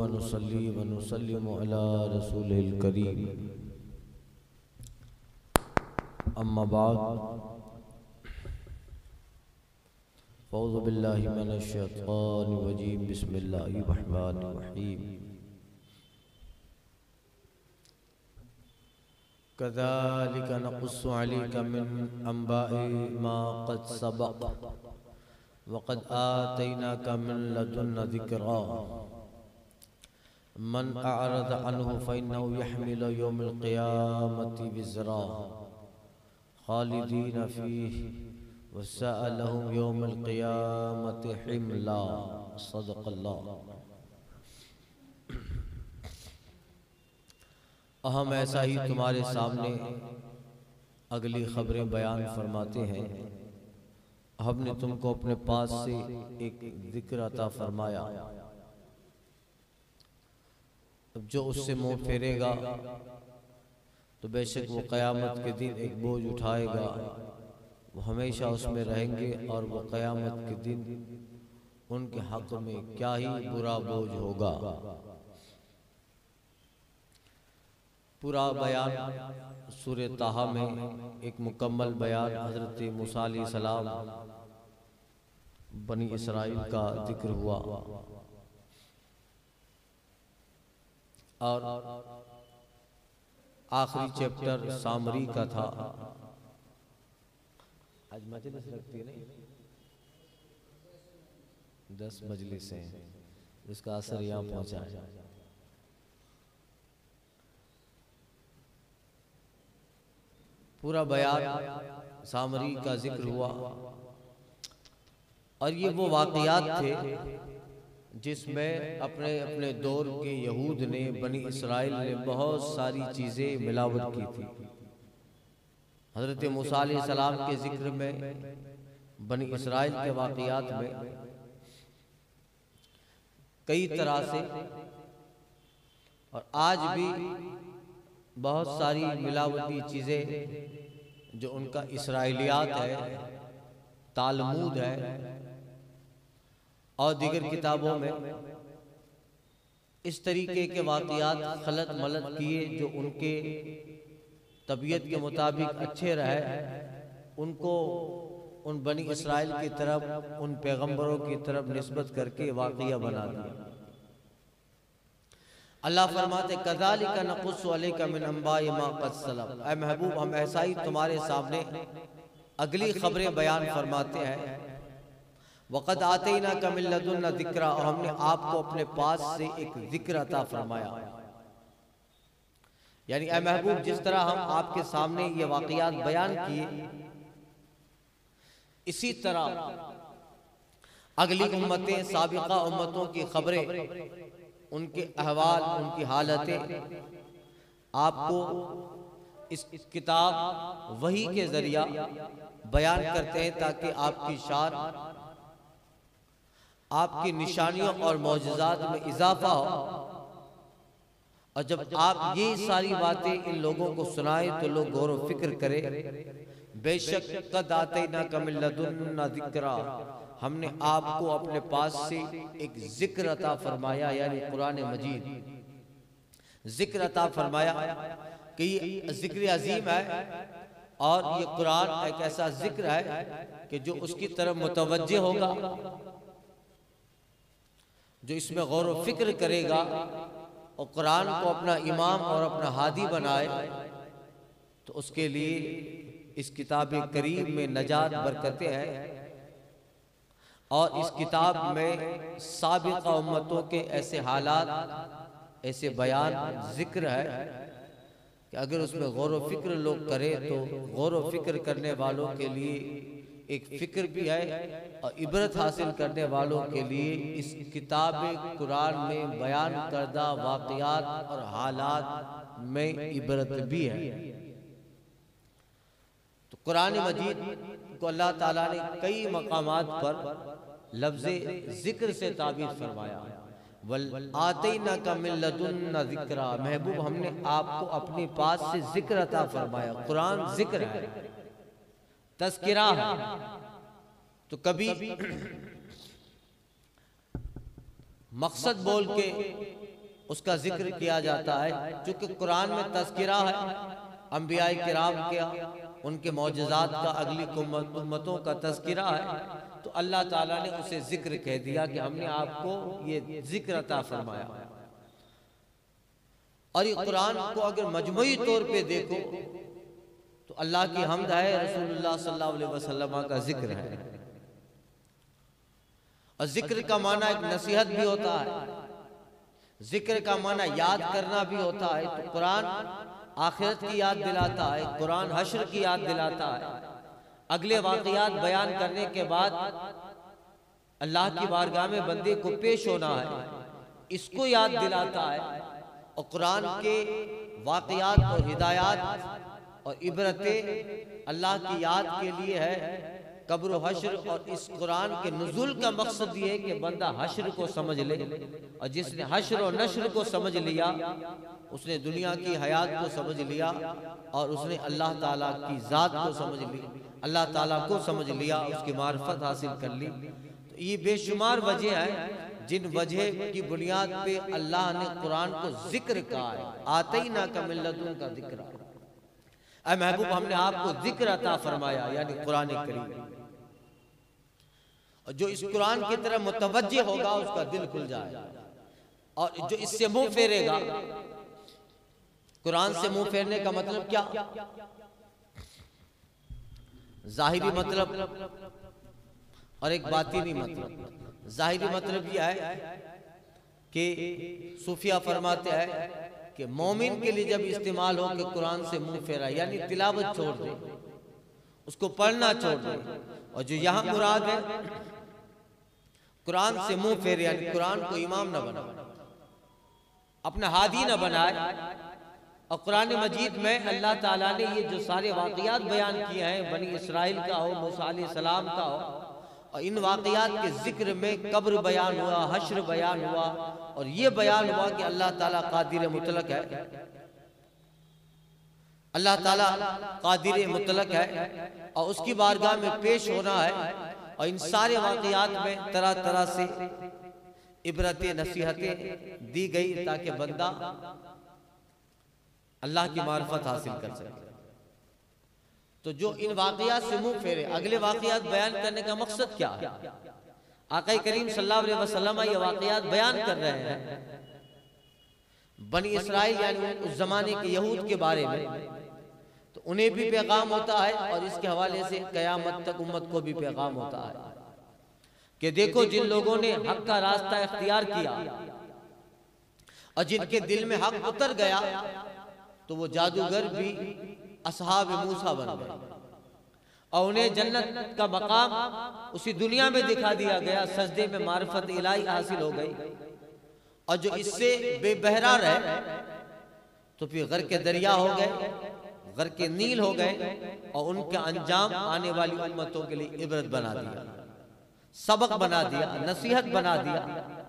नुसल्ली व नुसल्लिमु अला रसूलिल करीम। अम्मा बाद, औज़ु बिल्लाहि मिनश शैतानिर रजीम। बिस्मिल्लाहिर रहमानिर रहीम। कज़ालिका नक़ुस्सु अलैका मिन अंबाइ मा क़द सबक़ व क़द आतैनाका मिन लदुन्ना ज़िक्रा। मन अअरज़ अन्हु फ़इन्नहु यहमिलु यौमल क़ियामति विज़रा ख़ालिदीन फ़ीहि व साअ लहुम यौमल क़ियामति हिमला। सदक़ल्लाह। हम ऐसा ही तुम्हारे सामने अगली खबरें बयान फरमाते हैं। हमने तुमको अपने पास से एक जिक्र अता फरमाया। अब जो उससे मुंह फेरेगा तो बेशक वो क़यामत के दिन एक बोझ उठाएगा, वो हमेशा उसमें रहेंगे और वो क़यामत के दिन उनके हक़ में क्या ही बुरा बोझ होगा। पूरा बयान सूरे ताहा में एक मुकम्मल बयान हज़रत मूसा अलैहिस्सलाम बनी इसराइल का जिक्र हुआ और आखिरी चैप्टर सामरी का था। आज मजलिस रखती है नहीं, 10 मजलिसें हैं, इसका असर यहाँ पहुँचा है। पूरा बयान सामरी का जिक्र हुआ और ये वो वाक़यात थे जिसमें अपने अपने दौर के यहूद ने, बनी इसराइल ने बहुत सारी चीज़ें मिलावट की थी। हज़रत मूसा अलैहिस्सलाम के जिक्र में, बनी इसराइल के वाक़यात में कई तरह से और आज भी बहुत सारी मिलावटी चीज़ें जो उनका इसराइलियात है, तालमूद है और दीगर किताबों में इस तरीके के वाक़यात खलत मलत किए जो उनके तबीयत के मुताबिक अच्छे रहे, उनको उन बनी इसराइल की तरफ, उन पैगंबरों की तरफ निस्बत करके वाक़या बना दिया। अल्लाह फरमाते कज़ालिका नक़ुस्सु अलैका मिन अंबाइ मा क़द सबक़। ऐ महबूब, हम ऐसा ही तुम्हारे सामने अगली खबरें बयान फरमाते हैं। वक़द आतैनाका मिन लदुन्ना ज़िक्रा, और हमने आपको अपने पास से एक जिक्र अता फरमाया। यानी ऐ महबूब, जिस तरह हम आपके सामने ये वाक़यात बयान किए, इसी तरह अगली उम्मतें, साबिक़ा उम्मतों की खबरें, उनके अहवाल, उनकी हालतें आपको इस किताब वही के जरिया बयान करते हैं ताकि आपकी शान, आपकी निशानियों और मौजज़ात में इजाफा हो। और जब आप ये सारी बातें इन लोगों को सुनाए तो लोग गौर व फिक्र करें। बेशक क़द आतैनाका मिन लदुन्ना ज़िक्रा, हमने आपको अपने पास से एक जिक्र अता फरमाया, यानी कुरान मजीद जिक्र अता फरमाया कि ये जिक्र अजीम है और ये कुरान एक ऐसा जिक्र है कि जो उसकी तरफ मुतवज्जे होगा, जो इसमें गौर व फिक्र करेगा और कुरान को अपना इमाम और अपना हादी बनाए, तो उसके लिए इस किताब करीम में नजात, बरकतें हैं। और इस किताब में साबिक़ा उम्मतों के ऐसे हालात, ऐसे बयान, जिक्र है कि अगर उसमें गौर व फिक्र लोग करें तो गौर व फिक्र करने वालों के लिए एक फ़िक्र भी है और इबरत हासिल करने वालों के लिए इस किताब कुरान में बयान करदा वाक़यात और हालात में इबरत भी है। तो कुरान मजीद को अल्लाह ताला ने कई मकामात पर लफ्ज़े जिक्र से ताबीर फरमाया। वल आतैनाका मिन लदुन्ना ज़िक्रा, महबूब, हमने आपको अपने पास से जिक्र अता फरमाया। कुरान जिक्र है, तज़किरा है। तो कभी मकसद बोल के उसका जिक्र किया जाता है। चूंकि कुरान में तज़किरा है अंबियाए किराम का, उनके मौजज़ात का, अगली उम्मतों का तज़किरा है, तो अल्लाह ताला ने उसे जिक्र कह दिया कि हमने आपको ये जिक्र अता फरमाया। और ये कुरान को अगर मजमूई तौर पे देखो तो अल्लाह की हम्द है, रसूलुल्लाह सल्लल्लाहु अलैहि वसल्लम का जिक्र है। और जिक्र का माना एक नसीहत भी होता है, जिक्र का माना याद करना भी होता है। तो कुरान आखिरत की याद दिलाता है, कुरान हश्र की याद दिलाता है। अगले वाक़ियात बयान करने के बाद अल्लाह की बारगाह में बंदे को पेश होना है, इसको याद दिलाता है। और कुरान के वाक़ियात और हिदायत और इबरतें अल्लाह की याद के लिए है, कब्र हश्र। और इस कुरान के नुज़ूल का मकसद ये है कि बंदा हश्र को समझ ले, और जिसने हश्र और नश्र को समझ लिया उसने दुनिया की हयात को समझ लिया, और उसने अल्लाह ताला की ज़ात को समझ ली, अल्लाह ताला को समझ लिया, उसकी मार्फत हासिल कर ली। तो ये बेशुमार वजह है जिन वजह की बुनियाद पे अल्लाह ने कुरान को जिक्र कहा है। आतैना का मिल्लतुन का जिक्र, ऐ महबूब हमने आपको जिक्र अता फरमाया, यानी कुरान करीम। और जो इस कुरान की तरफ मुतवज्जे होगा उसका दिल खुल जाएगा, और जो इससे मुंह फेरेगा, कुरान से मुंह फेरने का मतलब क्या? जाहिरी मतलब और एक बातिनी मतलब। जाहिरी मतलब यह है कि सूफिया फरमाते हैं कि मोमिन के लिए जब इस्तेमाल हो कि कुरान से मुंह फेरा, यानी तिलावत छोड़ दे, उसको पढ़ना छोड़ दे। और जो यहाँ मुराद है कुरान से मुंह फेरे, यानी कुरान को इमाम न बनाए, अपना हादी न बनाए। और कुरान मजीद में अल्लाह ताला ने ये जो सारे वाक़ियात बयान किए हैं, बनी इसराइल का हो, मूसा अलैहिस्सलाम का हो, और इन वाक़ियात के जिक्र में कब्र बयान हुआ, हश्र बयान हुआ, और ये बयान हुआ कि अल्लाह ताला कादिर मुतलक है, अल्लाह ताला कादिर मुतलक है, और उसकी बारगाह में पेश होना है। और इन सारे वाक़ियात में तरह तरह से इबरतें, नसीहतें दी गई ताकि बंदा अल्लाह की मार्फत हासिल कर सके। तो जो इन वाक़ियात से मुंह फेरे, अगले वाक़ियात बयान करने का मकसद क्या है? आक़ा करीम सल्लल्लाहु अलैहि वसल्लम ये वाक़ियात बयान कर रहे हैं बनी इसराइल यानी उस जमाने के यहूद के बारे में, तो उन्हें भी पैगाम होता है, और इसके हवाले से क़यामत तक उम्मत को भी पैगाम होता है कि देखो जिन लोगों ने हक का रास्ता इख्तियार किया और जिनके दिल में हक उतर गया, तो वो जादूगर भी असहाब मूसा बन गए, और उन्हें जन्नत का मकाम उसी दुनिया में दिखा दिया गया, सजदे में मार्फत इलाही हासिल हो गई। और जो इससे बेबहरा रहे तो फिर घर के दरिया हो गए, घर के नील हो गए, और उनका अंजाम आने वाली उम्मतों के लिए इबरत बना दिया, सबक बना दिया, नसीहत बना दिया।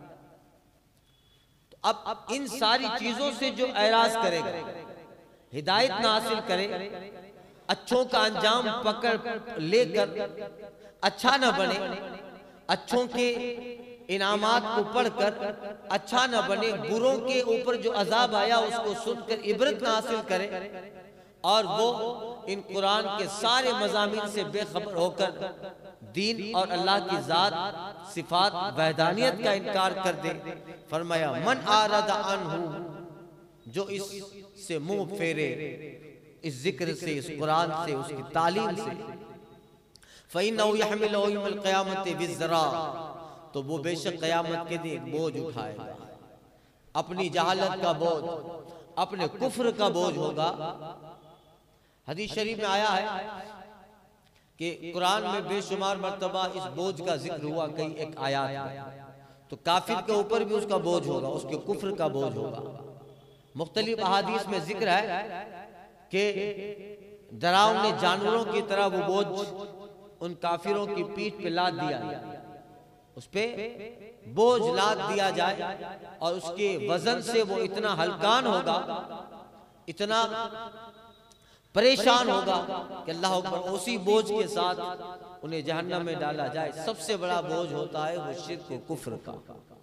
तो अब इन सारी चीजों से जो ऐराज करेगा, हिदायत ना हासिल करे, अच्छों का अंजाम पकड़ लेकर अच्छा न बने, अच्छों के इनामात को पढ़कर अच्छा न बने, बुरों के ऊपर जो अजाब आया उसको सुनकर इबरत ना हासिल करे, और वो इन कुरान के सारे मज़ामीन से बेखबर होकर दीन और अल्लाह की ज़ात, सिफात, वहदानियत का इनकार कर दे। फरमाया मन आरदा अन्हु, जो इससे मुंह फेरे, इस जिक्र से, इस कुरान से, उसकी तालीम से, फ़इन्नहु यहमिलु यौमल क़यामति विज़रा, तो वो बेशक क़यामत के दिन बोझ उठाएगा, अपनी जहालत का बोझ, अपने कुफ्र का बोझ होगा। हदीस शरीफ में आया है कि कुरान में बेशुमार मर्तबा इस बोझ का जिक्र हुआ, कई एक आयात में। तो काफिर के ऊपर भी उसका बोझ होगा, उसके कुफ्र का बोझ होगा। मुख्तलिफ अहादीस में जिक्र है कि डरावने जानवरों की तरह वो बोझ उन काफिरों की पीठ पे लाद दिया, उस पे बोझ लाद दिया जाए, और उसके वजन से वो इतना हल्कान होगा, इतना परेशान होगा कि अल्लाह अकबर, उसी बोझ के साथ उन्हें जहन्नम में डाला जाए। सबसे बड़ा बोझ होता है वो शिर्क व कुफ्र का।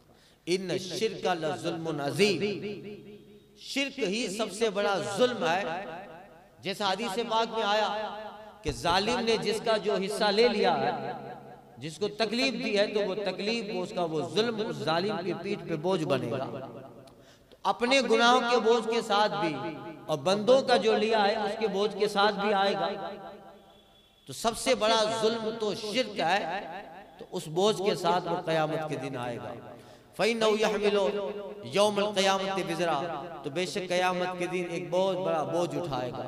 इन शिर्क लज़ुल्मुन अज़ीम, शिर्क ही सबसे बड़ा जुल्म है। जैसा हदीस पाक में आया कि जालिम ने जिसका जो हिस्सा ले लिया है, जिसको तकलीफ दी है, तो वो तकलीफ उसका वो जुल्म उस जालिम की पीठ पे बोझ बनेगा। तो अपने गुनाहों के बोझ के साथ भी और बंदों का जो लिया है उसके बोझ के साथ भी आएगा। तो सबसे बड़ा जुल्म तो शिर्क है, तो उस बोझ के साथ वो क़यामत के दिन आएगा। फ़इन्नहु यहमिलु यौमल क़यामति विज़रा, तो बेशक क़यामत के दिन एक बहुत बड़ा बोझ उठाएगा।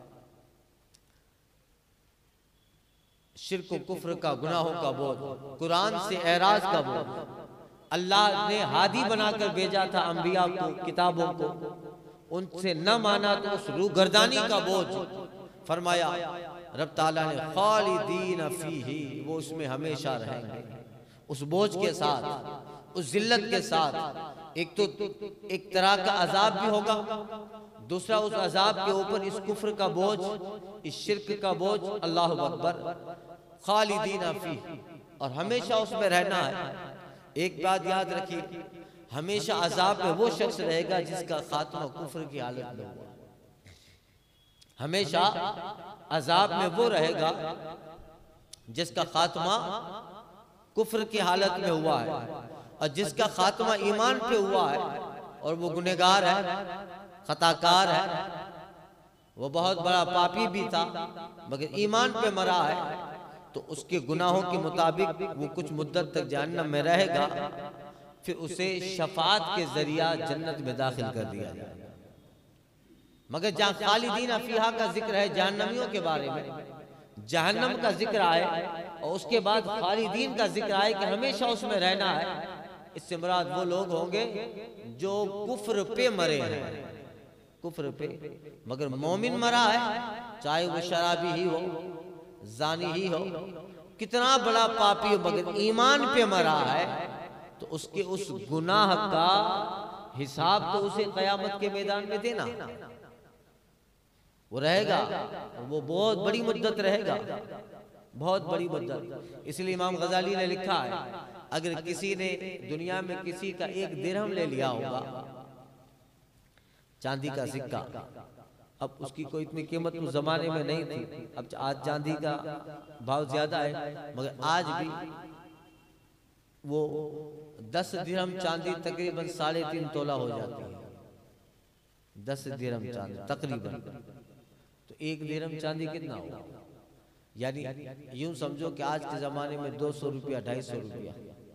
शिर्क कुफ्र का, गुनाहों का बोझ, कुरान से एराज का बोझ। अल्लाह ने हादी बनाकर भेजा था अंबिया को, किताबों को, उनसे न माना तो उस रूगर्दानी का बोझ फरमाया रब ताला ने खालिदीन फीही, वो उसमें हमेशा रहेंगे। उस बोझ के साथ, उस जिल्लत के साथ एक तो एक तरह का अजाब भी होगा, दूसरा उस अजाब के ऊपर इस कुफ्र का बोझ, इस शिर्क का बोझ। अल्लाहु अकबर। खालिदीन फीही, और हमेशा उसमें रहना है। एक बात याद रखिए, हमेशा अजाब में वो शख्स रहेगा जिसका खात्मा कुफ्र की हालत में हुआ। हमेशा अजाब में वो रहेगा जिसका खात्मा कुफ्र की हालत में हुआ है, और जिसका खात्मा ईमान पे हुआ है और वो गुनहगार है, खताकार है, वो बहुत बड़ा पापी भी था मगर ईमान पे मरा है, तो उसके गुनाहों के मुताबिक वो कुछ मुद्दत तक जहन्नम में रहेगा, फिर उसे शफाअत के जरिया जन्नत में दाखिल कर दिया जाएगा। मगर जहाँ खालिदीन फीहा का जिक्र है जहन्नमियों के बारे में, जहन्नम का जिक्र आए और उसके बाद खालिदीन का जिक्र आए कि हमेशा उसमें रहना है, इससे मुराद वो लोग होंगे जो कुफ्र पे मरे हैं, कुफ्र पे। मगर मोमिन मरा है, चाहे वो शराबी ही हो, जानी ही हो, कितना बड़ा पापी हो, मगर ईमान पे मरा है, तो उसके उस गुनाह का हिसाब तो उसे क़यामत के मैदान में देना। वो रहेगा, वो बहुत बड़ी मुद्दत रहेगा, बहुत बड़ी मुद्दत। इसलिए इमाम गजाली ने लिखा है, अगर किसी ने दुनिया में किसी का 1 दिरहम ले लिया होगा, चांदी का सिक्का, अब उसकी कोई इतनी कीमत उस जमाने में नहीं थी, अब आज चांदी का भाव ज्यादा है, मगर आज भी वो 10 दिरहम चांदी तकरीबन 3.5 तोला हो जाती है। 10 दिरहम चांदी तकरीबन, तो 1 दिरहम चांदी कितना होगा? यानी यूं समझो कि आज के जमाने में 200 रुपया, 250 रुपया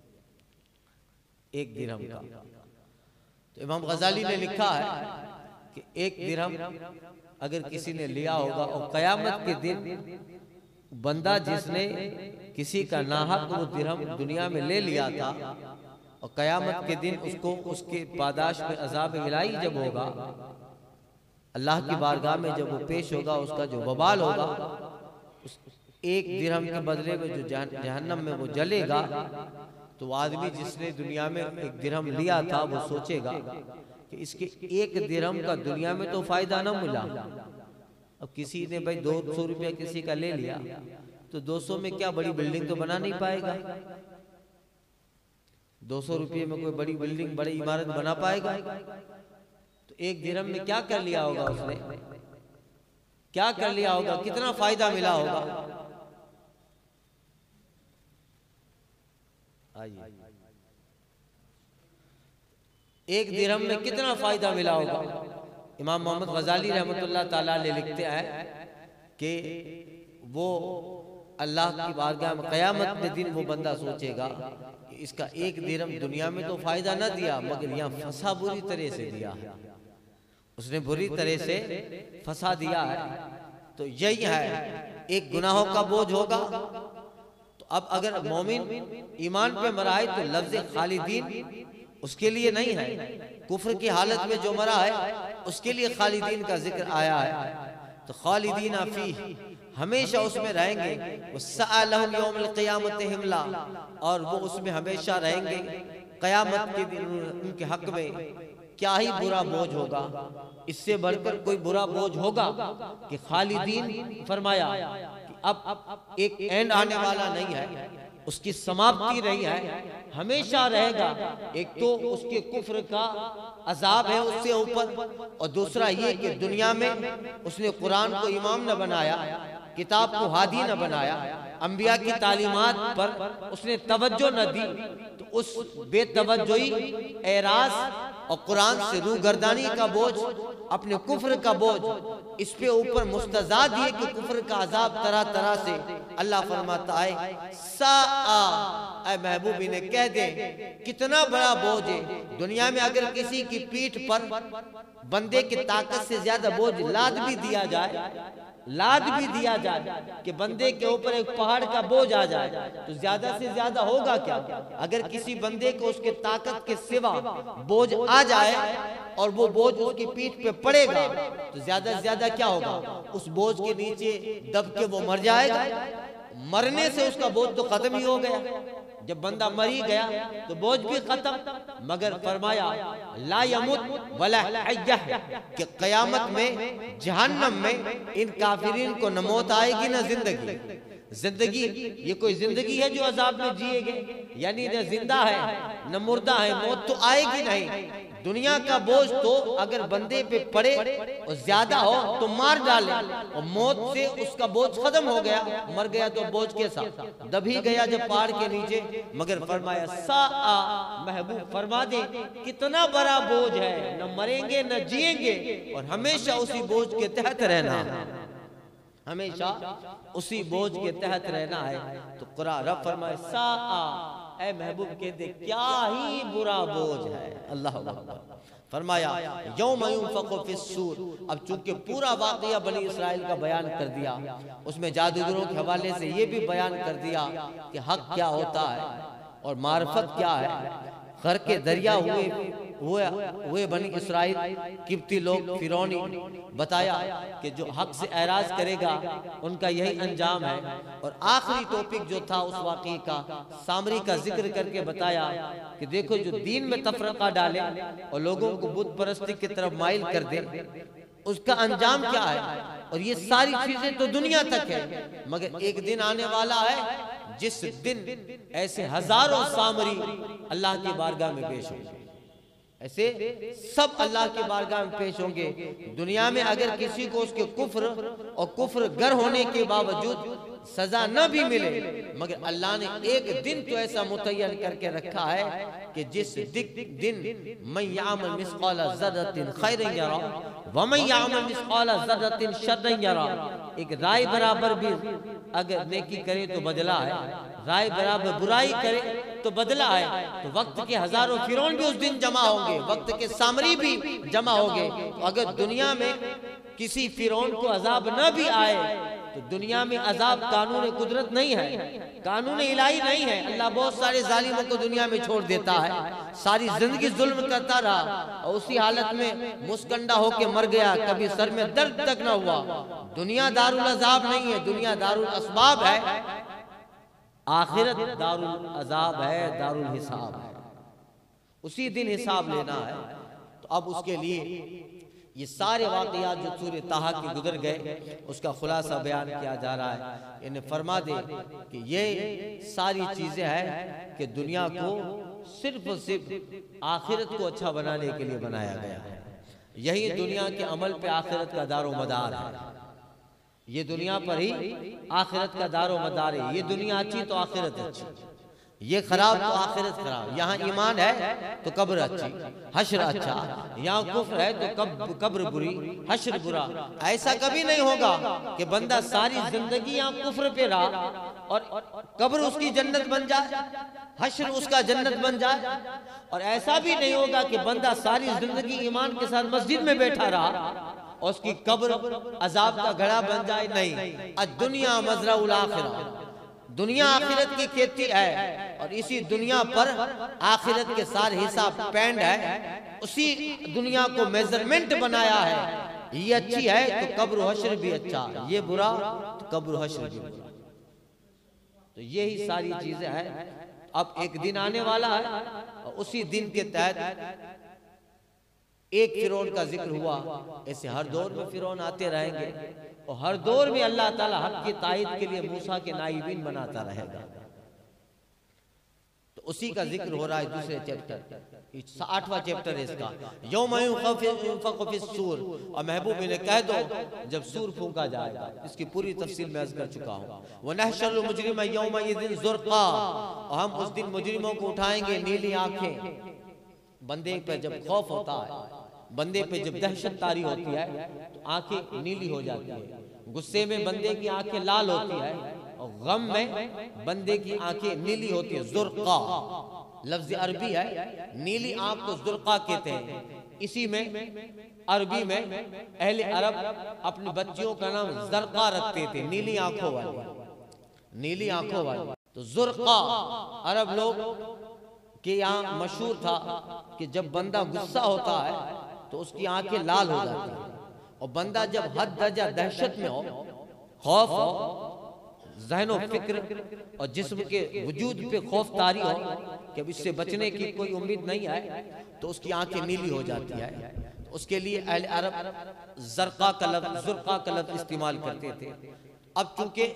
1 दिरहम का। तो इमाम गजाली ने लिखा है कि 1 दिरहम अगर किसी ने लिया होगा, और क़यामत के दिन बंदा जिसने किसी का नाहक वो दिरहम दुनिया में ले लिया था, और क़यामत के दिन उसको उसके पादाश में अज़ाब इलाही जब होगा, अल्लाह की बारगाह में जब वो पेश होगा, उसका जो वबाल होगा, उस 1 दिरहम के बदले में जो जहन्नम में वो जलेगा, तो आदमी जिसने दुनिया में 1 दिरहम लिया था वो सोचेगा कि इसके 1 दिरहम का दुनिया में तो फायदा ना मिला। अब किसी ने भाई 200 रुपया किसी का ले लिया, तो 200 में क्या बड़ी बिल्डिंग तो बना नहीं पाएगा। 200 रुपये में कोई बड़ी बिल्डिंग, बड़ी इमारत बना पाएगा? तो 1 दिरहम में क्या कर लिया होगा उसने, क्या कर लिया होगा, कितना फायदा मिला होगा? आइए, 1 दिरहम में कितना फायदा मिला होगा? इमाम मोहम्मद गजाली रहमतुल्लाह ताला अलैह लिखते हैं कि वो अल्लाह की बारगाह में क़यामत के दिन वो बंदा सोचेगा कि इसका 1 दिरहम दुनिया में तो फायदा न दिया, मगर यहाँ फंसा बुरी तरह से दिया है, उसने बुरी तरह से फंसा दिया है। तो यही है, एक गुनाहों का बोझ होगा। तो अब अगर मोमिन ईमान पे मरा है तो लफ्ज़ खालिदीन उसके लिए नहीं है, कुफ्र की हालत में जो मरा है उसके लिए खालिदीन का जिक्र आया है। तो खालिदीन फीह, हमेशा उसमें रहेंगे। वस्सअलहुम यौमल क़ियामति हिमला, और वो उसमें हमेशा रहेंगे क़यामत के दिन। उनके हक में क्या ही बुरा बोझ होगा, इससे बढ़कर कोई बुरा बोझ होगा कि खालिदीन फरमाया कि अब एक एंड आने वाला नहीं है, उसकी समाप्ति रही है, हमेशा रहेगा। एक तो उसके कुफ्र का अजाब है उससे ऊपर, और दूसरा ये कि दुनिया में उसने कुरान को इमाम न बनाया, किताब को हादी न बनाया, अंबिया की तालीमात पर उसने तवज्जो न दी, तो उस बेतवज्जोई, एराज और कुरान से रूगर्दानी का बोझ, अपने कुफ्र का बोझ इस पे ऊपर मुस्तजा दिए कि कुफ्र का अजाब तरह तरह से अल्लाह फरमाता है ऐ महबूब इन्हें कह दे कितना बड़ा बोझ है। दुनिया में अगर किसी की पीठ पर बंदे की ताकत से ज्यादा बोझ लाद भी दिया जाए कि बंदे के ऊपर एक पहाड़ का बोझ आ जाए, तो ज्यादा से ज्यादा होगा क्या? अगर किसी बंदे को उसके ताकत के सिवा बोझ आ जाए और वो बोझ उसकी पीठ पे पड़ेगा, तो ज्यादा से ज्यादा क्या होगा? उस बोझ के नीचे दब के वो मर जाएगा। मरने से उसका बोझ तो खत्म ही हो गया। जब बंदा मर ही गया तो बोझ भी खत्म। मगर फरमाया ला यमुत वला हय्यह, कि क़यामत में जहन्नम में इन काफिरीन को न मौत आएगी न जिंदगी। जिंदगी ये कोई जिंदगी है जो अजाब में जिएगे? यानी न जिंदा है न मुर्दा है, मौत तो आएगी नहीं। दुनिया का बोझ तो अगर बंदे पे पड़े और ज्यादा हो तो मार डाले, और मौत से उसका बोझ खत्म हो गया, मर गया तो बोझ के साथ दब ही गया जब पहाड़ के नीचे। मगर फरमाया महबूब फरमा दे कितना बड़ा बोझ है, न मरेंगे न जिएंगे, और हमेशा उसी बोझ के तहत रहना, हमेशा उसी बोझ के तहत रहना है। तो कुरान रब फरमाए ऐ महबूब के दे क्या ही बुरा बोझ है। अल्लाह फरमाया यौम युनफ़ख़ु फ़िस्सूर। अब चूंकि पूरा वाक़या बनी इसराइल का बयान कर दिया, उसमें जादूगरों के हवाले से ये भी बयान कर दिया कि हक क्या होता है और मार्फत क्या है। घर के दरिया हुए बनी इसराइल किब्ती लोग, फिरौनी बताया कि जो हक से एराज करेगा उनका यही अंजाम है। और आखिरी टॉपिक जो था उस वाक़ये का, सामरी का जिक्र करके बताया कि देखो जो दीन में तफरका डाले और लोगों को बुत परस्ती की तरफ माइल कर दे, उसका अंजाम क्या है। और ये सारी चीजें तो दुनिया तक है, मगर एक दिन आने वाला है जिस दिन ऐसे हजारों सामरी अल्लाह की बारगाह में पेश होंगे। ऐसे सब अल्लाह की बारगाह में पेश होंगे। दुनिया में अगर किसी को उसके कुफ्र और कुफ्र गर होने के बावजूद सजा न भी मिले, मगर अल्लाह ने एक दिन तो ऐसा मुतय्यन करके रखा है कि जिस दिन मन यामल मिस्क़ाल ज़र्रतिन खैरन यरा व मन यामल मिस्क़ाल ज़र्रतिन शर्रन यरा। एक राय बराबर भी अगर नेकी करे तो बदला है, राय बराबर बुराई करे तो बदला है। तो वक्त के हजारों फिरौन भी उस दिन जमा होंगे, वक्त के सामरी भी जमा होंगे। तो अगर दुनिया में किसी फिरौन को अजाब न भी आए तो दुनिया में अजाब कानून कुदरत नहीं है, कानून इलाही नहीं है। अल्लाह बहुत सारे जालिमों को दुनिया में छोड़ देता है, सारी जिंदगी जुल्म करता रहा और उसी हालत में मुस्कंडा होके मर गया, कभी सर में दर्द तक न हुआ। दुनिया दारुल अजाब नहीं है, दुनिया दारुल असबाब है। आखिरत दारुल अजाब है, दारुल हिसाब है। उसी दिन हिसाब लेना है। तो अब उसके लिए ये सारे वाक़यात जो सूरह ताहा के गुजर गए उसका खुलासा बयान किया जा रहा है। इन्हें फरमा दे कि ये सारी चीजें हैं कि दुनिया को सिर्फ और सिर्फ आखिरत को अच्छा बनाने के लिए बनाया गया है। यही दुनिया के अमल पे आखिरत का दारो मदार है। ये दुनिया पर ही आखिरत का दारो मदार है। ये दुनिया अच्छी तो आखिरत अच्छी, ये खराब तो आखिरत खराब। यहाँ ईमान है तो कब्र अच्छी, हश्र अच्छा। यहाँ कुफ्र है तो कब्र बुरी, हश्र बुरा। ऐसा कभी नहीं होगा कि बंदा सारी जिंदगी यहाँ कुफ्र पे रहा और कब्र उसकी जन्नत बन जाए, हश्र उसका जन्नत बन जाए। और ऐसा भी नहीं होगा कि बंदा सारी जिंदगी ईमान के साथ मस्जिद में बैठा रहा और उसकी कब्र अजाब का घड़ा बन जाए। नहीं, दुनिया मजराउल आखिरा, दुनिया आखिरत की खेती है और इसी दुनिया पर आखिरत के सारे हिसाब पेंड है। उसी दुनिया को मेजरमेंट बनाया है। ये अच्छी है तो कब्र हश्र भी अच्छा, ये बुरा तो कब्र हश्र भी बुरा। तो यही सारी चीजें हैं। अब एक दिन आने वाला है और उसी दिन के तहत एक फिरौन का जिक्र हुआ। ऐसे हर दौर में फिरौन आते रहेंगे और हर दौर में अल्लाह ताला हक की तायद के लिए मूसा के नाइबीन बनाता रहेगा। उसी का जिक्र हो रहा है दूसरे चैप्टर, 8वां चैप्टर है इसका। यौम युनफ़ख़ु फ़िस्सूर, और महबूब ने कह दो जब सूर फूंका जाएगा। इसकी पूरी तफसील मैं अर्ज़ कर चुका हूँ। व नहशरुल मुजरिम यौमइज़िन ज़ुरक़ा, और हम उस दिन मुजरिमों को उठाएंगे नीली आंखें। बंदे पे जब खौफ होता है, बंदे पे जब दहशत तारी होती है तो आंखें नीली हो जाती है। गुस्से में बंदे की आंखें लाल होती है, और गम में बंदे की आंखें नीली होती है। ज़ुरक़ा लफ्ज़ अरबी है, नीली आंख को ज़ुरक़ा कहते हैं। इसी में अरबी में अहले अरब अपनी बच्चियों का नाम ज़रक़ा रखते थे, नीली आंखों वाली, नीली आंखों वाली। तो ज़ुरक़ा अरब लोग के यहाँ मशहूर था कि जब बंदा गुस्सा होता है तो उसकी आंखें लाल हो जाती है, और बंदा जब हद दर्जा दहशत में हो, खौफ हो, ज़हनो फिक्र और जिस्म के वजूद पे खौफ तारी हो कि अब इससे बचने की कोई उम्मीद नहीं है, तो उसकी आंखें नीली हो जाती है। तो उसके लिए अहले अरब ज़रक़ा का लफ्ज़, ज़ुरक़ा का लफ्ज़ इस्तेमाल करते थे। अब चूंकि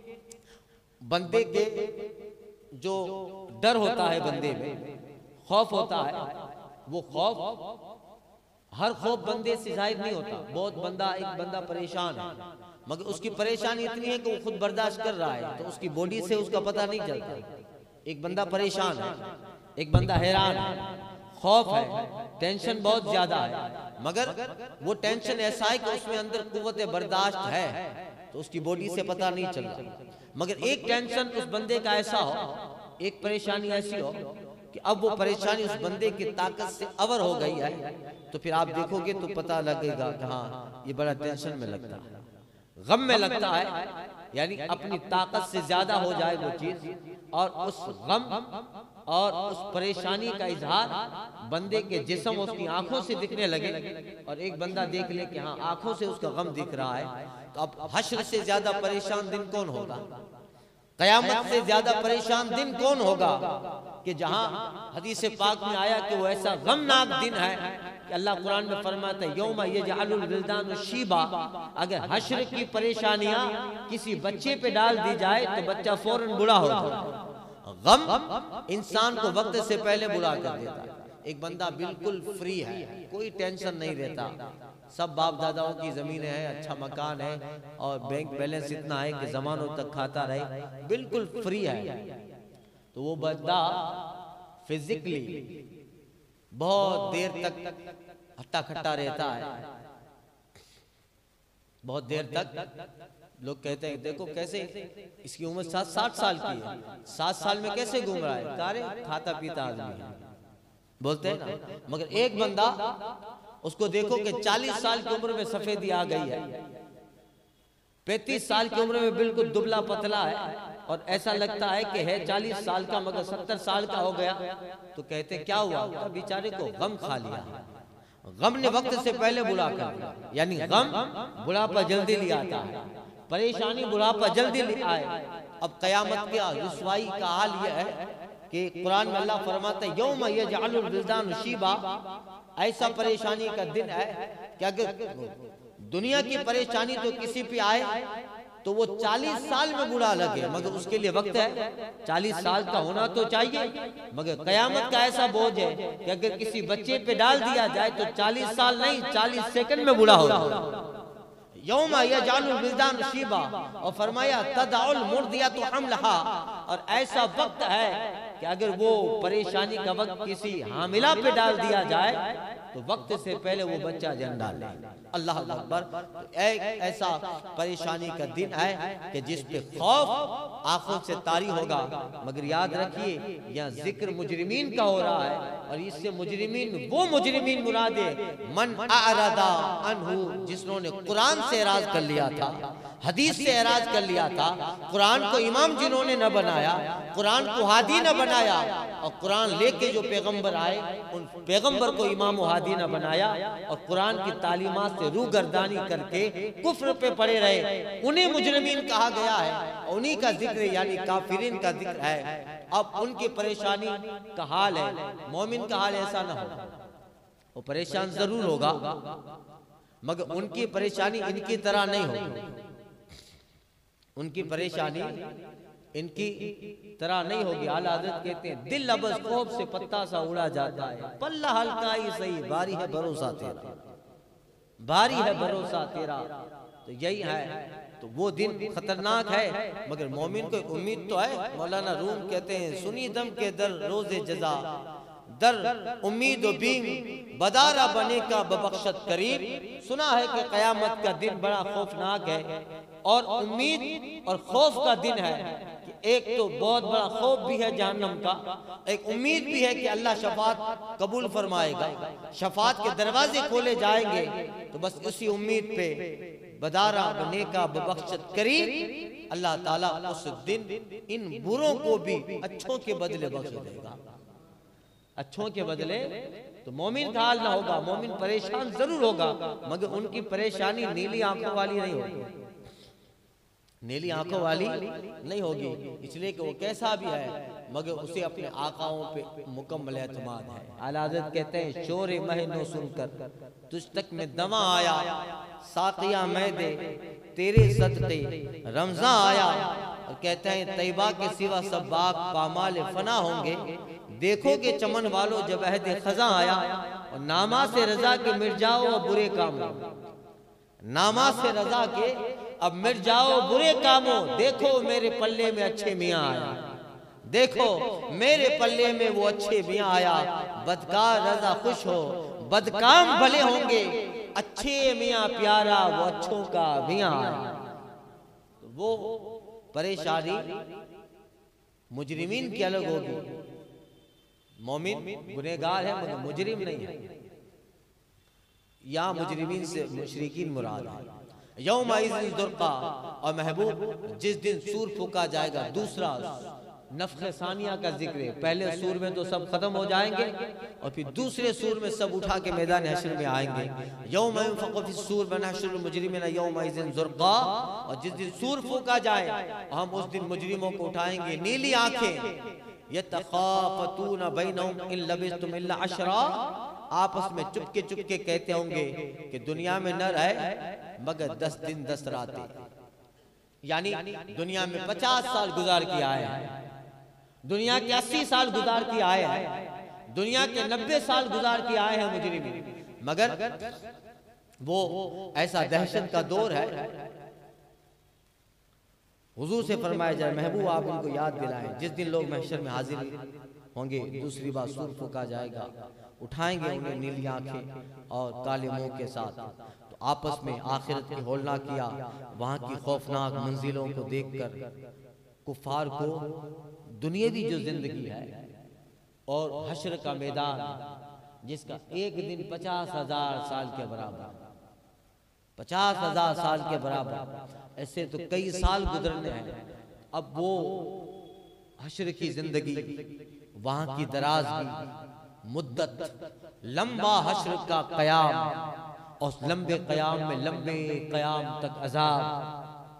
बंदे के जो डर होता है, बंदे में खौफ होता है, वो खौफ हर खौफ बंदे से जाहिर नहीं होता। बहुत एक बंदा परेशान है, मगर उसकी परेशानी इतनी है कि वो खुद बर्दाश्त कर रहा है, तो उसकी बॉडी से उसका पता नहीं चलता। एक बंदा परेशान है, एक बंदा हैरान है, खौफ है, टेंशन बहुत ज्यादा है, मगर वो टेंशन ऐसा है कि उसमें अंदर कुव्वत बर्दाश्त है, तो उसकी बॉडी से पता नहीं चलता। मगर एक टेंशन उस बंदे का ऐसा हो, एक परेशानी ऐसी हो कि अब वो परेशानी उस बंदे की ताकत से अवर हो गई है, तो फिर आप देखोगे तो पता लगेगा कि हाँ ये बड़ा टेंशन में लगता है, गम में लगता है, यानी अपनी ताकत से ज्यादा हो जाए वो चीज, और उस गम और उस परेशानी का इजहार बंदे के जिस्म, उसकी आंखों से दिखने लगे। और एक बंदा देख ले कि हाँ आंखों से उसका गम दिख रहा है, तो अब हश्र से ज्यादा परेशान दिन कौन होगा, कयामत से ज्यादा परेशान दिन कौन होगा, कि जहां हदीस पाक में आया कि वो ऐसा गमनाक दिन है कि अल्लाह कुरान में फरमाता है यौम यजअलुल विल्दानु शीबा, अगर हश्र की परेशानियां किसी बच्चे पे डाल दी जाए तो बच्चा फौरन बुढ़ा हो जाता। गम इंसान को वक्त से पहले बुला कर देता है। एक बंदा बिल्कुल फ्री है, कोई टेंशन नहीं रहता, सब बाप दादाओं की जमीनें हैं, अच्छा मकान है, और बैंक बैलेंस इतना है कि जमानों तक खाता रहे, बिल्कुल फ्री है, तो वो बंदा फिजिकली बहुत देर तक हट्टा खट्टा रहता है, बहुत देर तक। लोग कहते हैं देखो कैसे इसकी उम्र 60 साल की है, 7 साल में कैसे घूम रहा है, कारे खाता पीता आदमी है, बोलते हैं ना। मगर एक बंदा उसको देखो कि 40 साल की उम्र में सफेदी आ गई है, 35 साल की उम्र में बिल्कुल दुबला पतला है, और ऐसा लगता है कि है 40 साल का मगर 70 साल का हो गया, तो कहते क्या हुआ, बेचारे को गम खा लिया, गम ने वक्त से पहले बुला कर दिया। यानी गम बुढ़ापा जल्दी ले आता है, परेशानी बुढ़ापा जल्दी ले आए। अब कयामत की रुसवाई का हाल यह है कि कुरान में अल्लाह फरमाता है यौम यजअलुल विल्दानु शीबा, ऐसा परेशानी का दिन है कि अगर दुनिया की परेशानी तो किसी पे आए तो वो 40 साल में बुरा लगे, मगर उसके लिए वक्त है, 40 साल का होना तो चाहिए। मगर कयामत का ऐसा बोझ है कि अगर किसी बच्चे पे डाल दिया जाए तो 40 साल नहीं 40 सेकंड में बुरा हो। यौम यजअलुल विल्दानु शीबा, और फरमाया तदउल मुर्दियतु हमलहा, और ऐसा वक्त है कि अगर वो परेशानी का वक्त किसी हामिला पे डाल दिया जाए तो वक्त से पहले वो बच्चा जन्म डाले। अल्लाह अकबर। एक ऐसा परेशानी का दिन है कि जिस पे खौफ आंखों से तारी होगा। मगर याद रखिए यहाँ जिक्र मुजरिमीन का हो रहा है, और इससे मुजरिमीन वो मुजरिमीन मुरादे मन अरदा अनहु, जिन्होंने कुरान से एराज कर लिया था, हदीस से एराज कर लिया था, कुरान को इमाम जिन्होंने न बनाया, कुरान को हादी न बनाया, और कुरान लेके जो पैगंबर आए उन पैगंबर को इमाम हादी न बनाया, और कुरान की तालीमात से रूगर्दानी करके कुफ्र पे पड़े रहे, उन्हें मुजरिमीन कहा गया है। उन्हीं का जिक्र यानी काफिरीन का जिक्र है। अब उनकी परेशानी का हाल है, मोमिन का हाल ऐसा ना हो, वो परेशान जरूर होगा मगर उनकी परेशानी इनकी तरह नहीं होगी। उनकी परेशानी इनकी तरह नहीं होगी। आला हज़रत कहते हैं दिल अबस खौफ से पत्ता सा उड़ा जाता है, पल्ला हल्का ही सही, भारी है भरोसा तेरा, भारी है भरोसा तेरा। तो यही है। तो वो दिन खतरनाक है, मगर मोमिन को उम्मीद तो है। मौलाना रूम कहते हैं सुनी दम के दर रोजे जजा, दर उम्मीद व बीम बदारा बने का बबख्शत करीब। सुना है कि कयामत का दिन बड़ा खौफनाक है और उम्मीद और खौफ का दिन है कि एक तो बहुत बड़ा खौफ भी है जहन्नम का, एक उम्मीद भी है कि अल्लाह शफात कबूल फरमाएगा, शफात के दरवाजे खोले जाएंगे। तो बस उसी उम्मीद पे बदारा बने का बबख्शत करीब, अल्लाह ताला उस दिन इन बुरों को भी अच्छों के बदले बख्श देगा, अच्छों के बदले। तो मोमिन का हाल ना होगा, मोमिन परेशान जरूर होगा, मगर उनकी परेशानी नीली आंखों वाली नहीं होगी, नीली आंखों वाली नहीं होगी, इसलिए कि वो कैसा भी है मगर उसे अपने आकाओं पे मुकम्मल एतमाद है। आला हज़रत कहते हैं शोरे महनो सुनकर तुझ तक में दमा आया, साकिया मैं दे तेरे सदक़े रमज़ान आया। और कहते हैं तैबा के सिवा सब बाग पामाल फना होंगे, देखोगे चमन वालों जब अहद खजा आया। और नामा से रजा के मिट जाओ और बुरे कामों, नामा से रजा के अब मिट जाओ बुरे कामों, देखो मेरे पल्ले में अच्छे मियाँ आया, देखो मेरे पल्ले में वो अच्छे मियाँ आया। बदकार रजा खुश हो, बदकाम भले होंगे, अच्छे मियाँ प्यारा वो अच्छों का मियाँ आया। वो परेशानी मुजरिमीन की अलग होगी, मोमिन गुनहगार है मगर मुजरिम नहीं है। या मुजरिमीन से मुशरिकीन मुराद है। यौम इज़िन दुर्का, और महबूब जिस दिन सूर फूका जाएगा। दूसरा नफ़ख़े सानिया का जिक्र है। पहले सूर में तो सब खत्म हो जाएंगे और फिर दूसरे सूर में सब उठा के मैदान हश्र में आएंगे। यौम युनफ़ख़ु फ़िस्सूर व नहशुरुल मुजरिमीन यौम इज़िन ज़ुरक़ा, और जिस दिन सूर फूका जाए हम उस दिन मुजरिमों को उठाएंगे नीली आंखें। यतख़ाफ़तून बैनहुम इन लबिस्तुम इल्ला अशरा, आपस में चुपके चुपके कहते होंगे कि दुनिया में न रहे मगर 10 दिन 10 रातें, यानी दुनिया में 50 साल गुजार के आए हैं, दुनिया के 80 साल गुजार के आए हैं, दुनिया के 90 साल गुजार के आए हैं मुजरिम। मगर वो ऐसा दहशत का दौर है। हुजूर से फरमाया जाए महबूब आप उनको याद दिलाएं जिस दिन लोग महशर में हाजिर होंगे, दूसरी बार सूर फूका जाएगा, उठाएंगे उन्हें नीली आंखें और काले मुंह के साथ। तो आपस में आखिरत की होलना किया, वहाँ की खौफनाक मंजिलों को देखकर कुफार को दुनियावी जो जिंदगी है और हश्र का मैदान जिसका एक दिन 50,000 साल के बराबर, 50,000 साल के बराबर, ऐसे तो कई साल गुजरने हैं। अब वो हश्र की जिंदगी, वहाँ की दराज मुद्दत, लंबा हश्र का कयाम और लंबे कयाम में लंबे कयाम तक अजाब।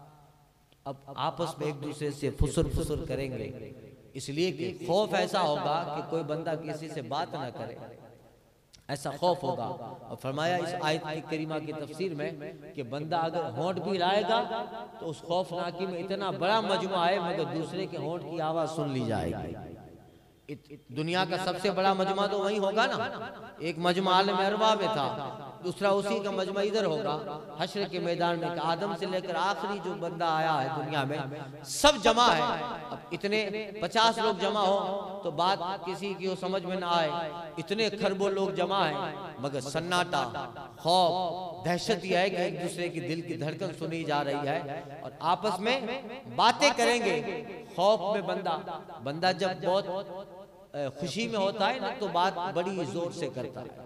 अब आपस में एक दूसरे से फुसुर फुसुर करेंगे, इसलिए कि खौफ ऐसा होगा कि कोई बंदा किसी से बात ना करे, ऐसा खौफ होगा। और फरमाया इस आयत की करीमा की तफसीर में कि बंदा अगर होंठ भी लाएगा तो उस खौफनाकी में इतना बड़ा मजमा है मगर दूसरे के होंठ की आवाज सुन ली जाएगी। दुनिया का सबसे बड़ा मजमा तो वही होगा ना, एक मजमा आलम अरवा में था, दूसरा उसी का मजमा इधर होगा हश्र के मैदान में। आदम से लेकर आखिरी जो बंदा आया है दुनिया में सब जमा है। अब इतने 50 लोग जमा हो तो बात किसी की समझ में ना आए, इतने खरबों लोग जमा है मगर सन्नाटा, खौफ, दहशत यह है कि एक दूसरे की दिल की धड़कन सुनी जा रही है और आपस में बातें करेंगे। खौफ में बंदा जब बहुत खुशी में होता है ना तो बात बड़ी जोर से करता है।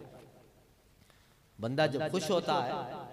बंदा जब खुश होता है,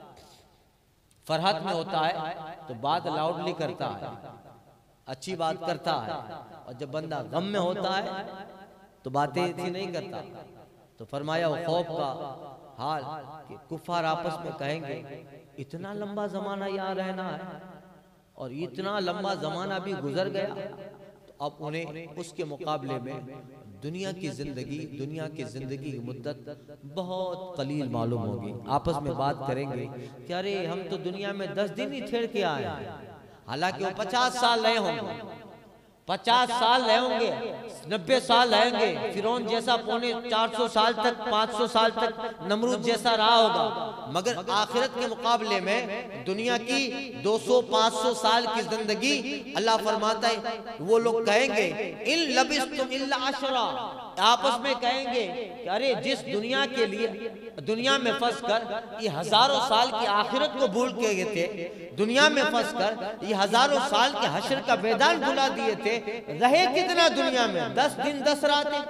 फरहत में होता है तो बात लाउडली करता है, अच्छी बात करता है। और जब बंदा गम में होता है तो बातें इतनी नहीं करता। तो फरमाया वो खौफ का हाल कि कुफार आपस में कहेंगे इतना लंबा जमाना यहाँ रहना है और इतना लंबा जमाना भी गुजर गया। तो अब उन्हें उसके मुकाबले में दुनिया की जिंदगी की मुद्दत बहुत कलील मालूम होगी। आपस में बात करेंगे कि अरे हम तो दुनिया में 10 दिन ही ठहर के आए हैं, हालांकि वो 50 साल रहे होंगे। 50 साल रहेंगे, 90 साल रहेंगे, फिरौन जैसा 450 साल तक, 500 साल तक नमरूद जैसा रहा होगा, मगर आखिरत के मुकाबले में दुनिया की 200-500 साल की जिंदगी अल्लाह फरमाता है वो लोग कहेंगे इन लबिस्तुम इल्ला अशरा, आपस में कहेंगे कि अरे जिस दुनिया के लिए दुनिया में फंस कर ये हजारों साल की आखिरत को भूल के गए थे, दुनिया में फंस कर ये हजारों साल के हश्र का मैदान भुला दिए थे, रहे कितना दुनिया में? 10 दिन 10 रातें,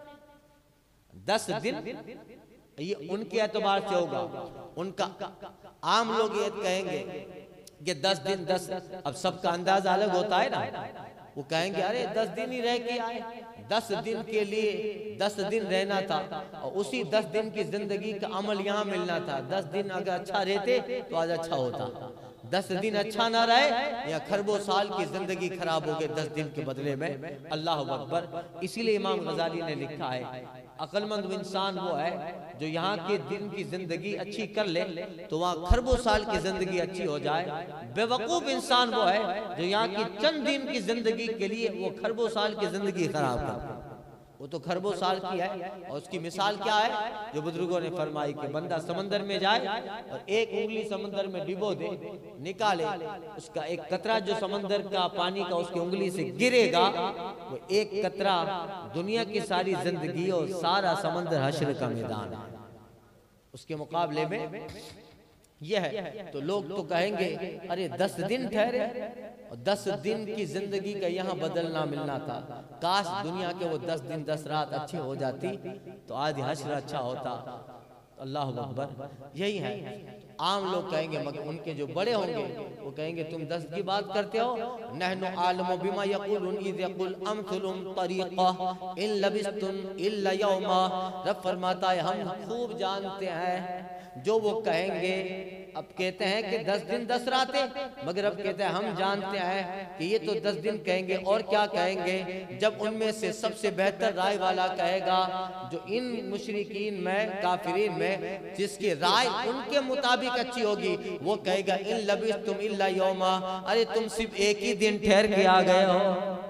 10 दिन। ये उनके एतबार से होगा, उनका आम लोग ये कहेंगे कि 10 दिन 10, अब सबका अंदाजा अलग होता है ना, वो कहेंगे अरे 10 दिन ही रह के आए, 10 दिन के लिए 10 दिन रहना था और उसी 10 दिन की जिंदगी का अमल यहाँ मिलना था। 10 दिन अगर अच्छा रहते तो आज अच्छा होता, 10 दिन अच्छा ना रहे या खरबों साल की जिंदगी खराब हो गई 10 दिन के बदले में। अल्लाह अकबर। इसीलिए इमाम गजाली ने लिखा है अक्लमंद इंसान वो है जो यहाँ के दिन की जिंदगी अच्छी कर ले तो वहाँ खरबों साल की जिंदगी अच्छी हो जाए। बेवकूफ इंसान वो है जो यहाँ की चंद दिन की जिंदगी के लिए वो खरबों साल की जिंदगी खराब कर, वो तो खरबों साल की है। और उसकी मिसाल क्या है जो बुजुर्गों ने फरमाई कि बंदा समंदर में जाए और एक उंगली समंदर में डिबो दे, निकाले, उसका एक कतरा जो समंदर का पानी का उसकी उंगली से गिरेगा, वो एक कतरा दुनिया की सारी जिंदगी और सारा समंदर हश्र का मैदान है। उसके मुकाबले में यह है। तो लोग तो कहेंगे अरे 10 दिन ठहरे और 10 दिन की जिंदगी का यहाँ बदलना मिलना था, काश दुनिया के वो 10 दिन 10 रात अच्छी हो जाती तो आज हश्र अच्छा होता। अल्लाह अकबर। यही है, आम लोग कहेंगे, मगर उनके जो बड़े होंगे वो कहेंगे तुम 10 की बात करते हो, नहनु आलमु बिमा यक़ूलून इज़ यक़ूल अमसलुम तरीक़ा इन लबिस्तुम इल्ला यौमा। रब फरमाता है हम खूब जानते हैं जो वो कहेंगे। अब कहते हैं कि 10 दिन 10 रातें, मगर अब कहते हैं हम जानते हैं कि ये तो 10 दिन कहेंगे और क्या कहेंगे जब उनमें से सबसे बेहतर राय वाला कहेगा जो इन मुशरिकीन में काफिरीन में जिसकी राय उनके मुताबिक अच्छी होगी, वो कहेगा इन लबिस्तुम इल्ला यौमा, अरे तुम सिर्फ एक ही दिन ठहर के आ गए हो,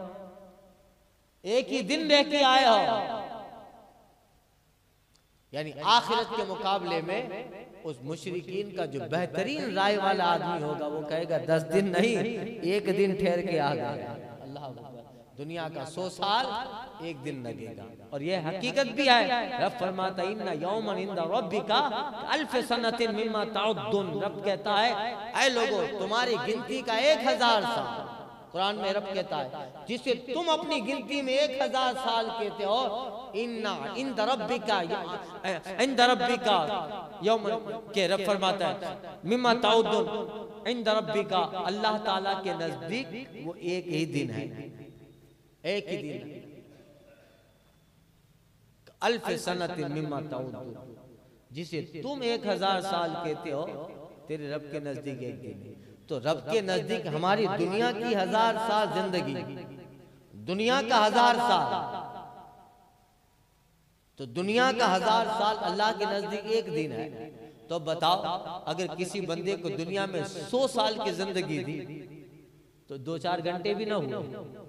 एक ही दिन रह के आए हो। यानी आखिरत के मुकाबले में उस मुशरिकीन का जो बेहतरीन राय वाला आदमी होगा वो कहेगा 10 दिन नहीं, एक दिन ठहर के आ गया। अल्लाह अकबर। दुनिया का 100 साल एक दिन लगेगा और ये हकीकत भी है। रब फरमाता इन्ना यौमन इंदा रब्बिका अल्फ सनतिन मिम्मा ताउद्दुन। रब कहता है ऐ लोगों तुम्हारी गिनती का 1000 साल, कुरान में रब कहता है जिसे तुम अपनी गिनती में 1000 साल कहते हो, इन्ना इंदा रब्बिका यौम के रब फरमाता है मिम्मा ताउद्दुन इंदा रब्बिका, अल्लाह ताला के नजदीक वो एक ही दिन है, एक ही दिन है। अल्फ सनतिन मिम्मा ताउद्दुन, जिसे तुम 1000 साल कहते हो तेरे रब के नजदीक एक दिन है। तो रब के नजदीक हमारी दुनिया की 1000 साल जिंदगी, दुनिया का 1000 साल, तो दुनिया का 1000 साल अल्लाह के नजदीक एक दिन है। तो बताओ अगर किसी बंदे को दुनिया में 100 साल की जिंदगी दी तो 2-4 घंटे भी ना हुए।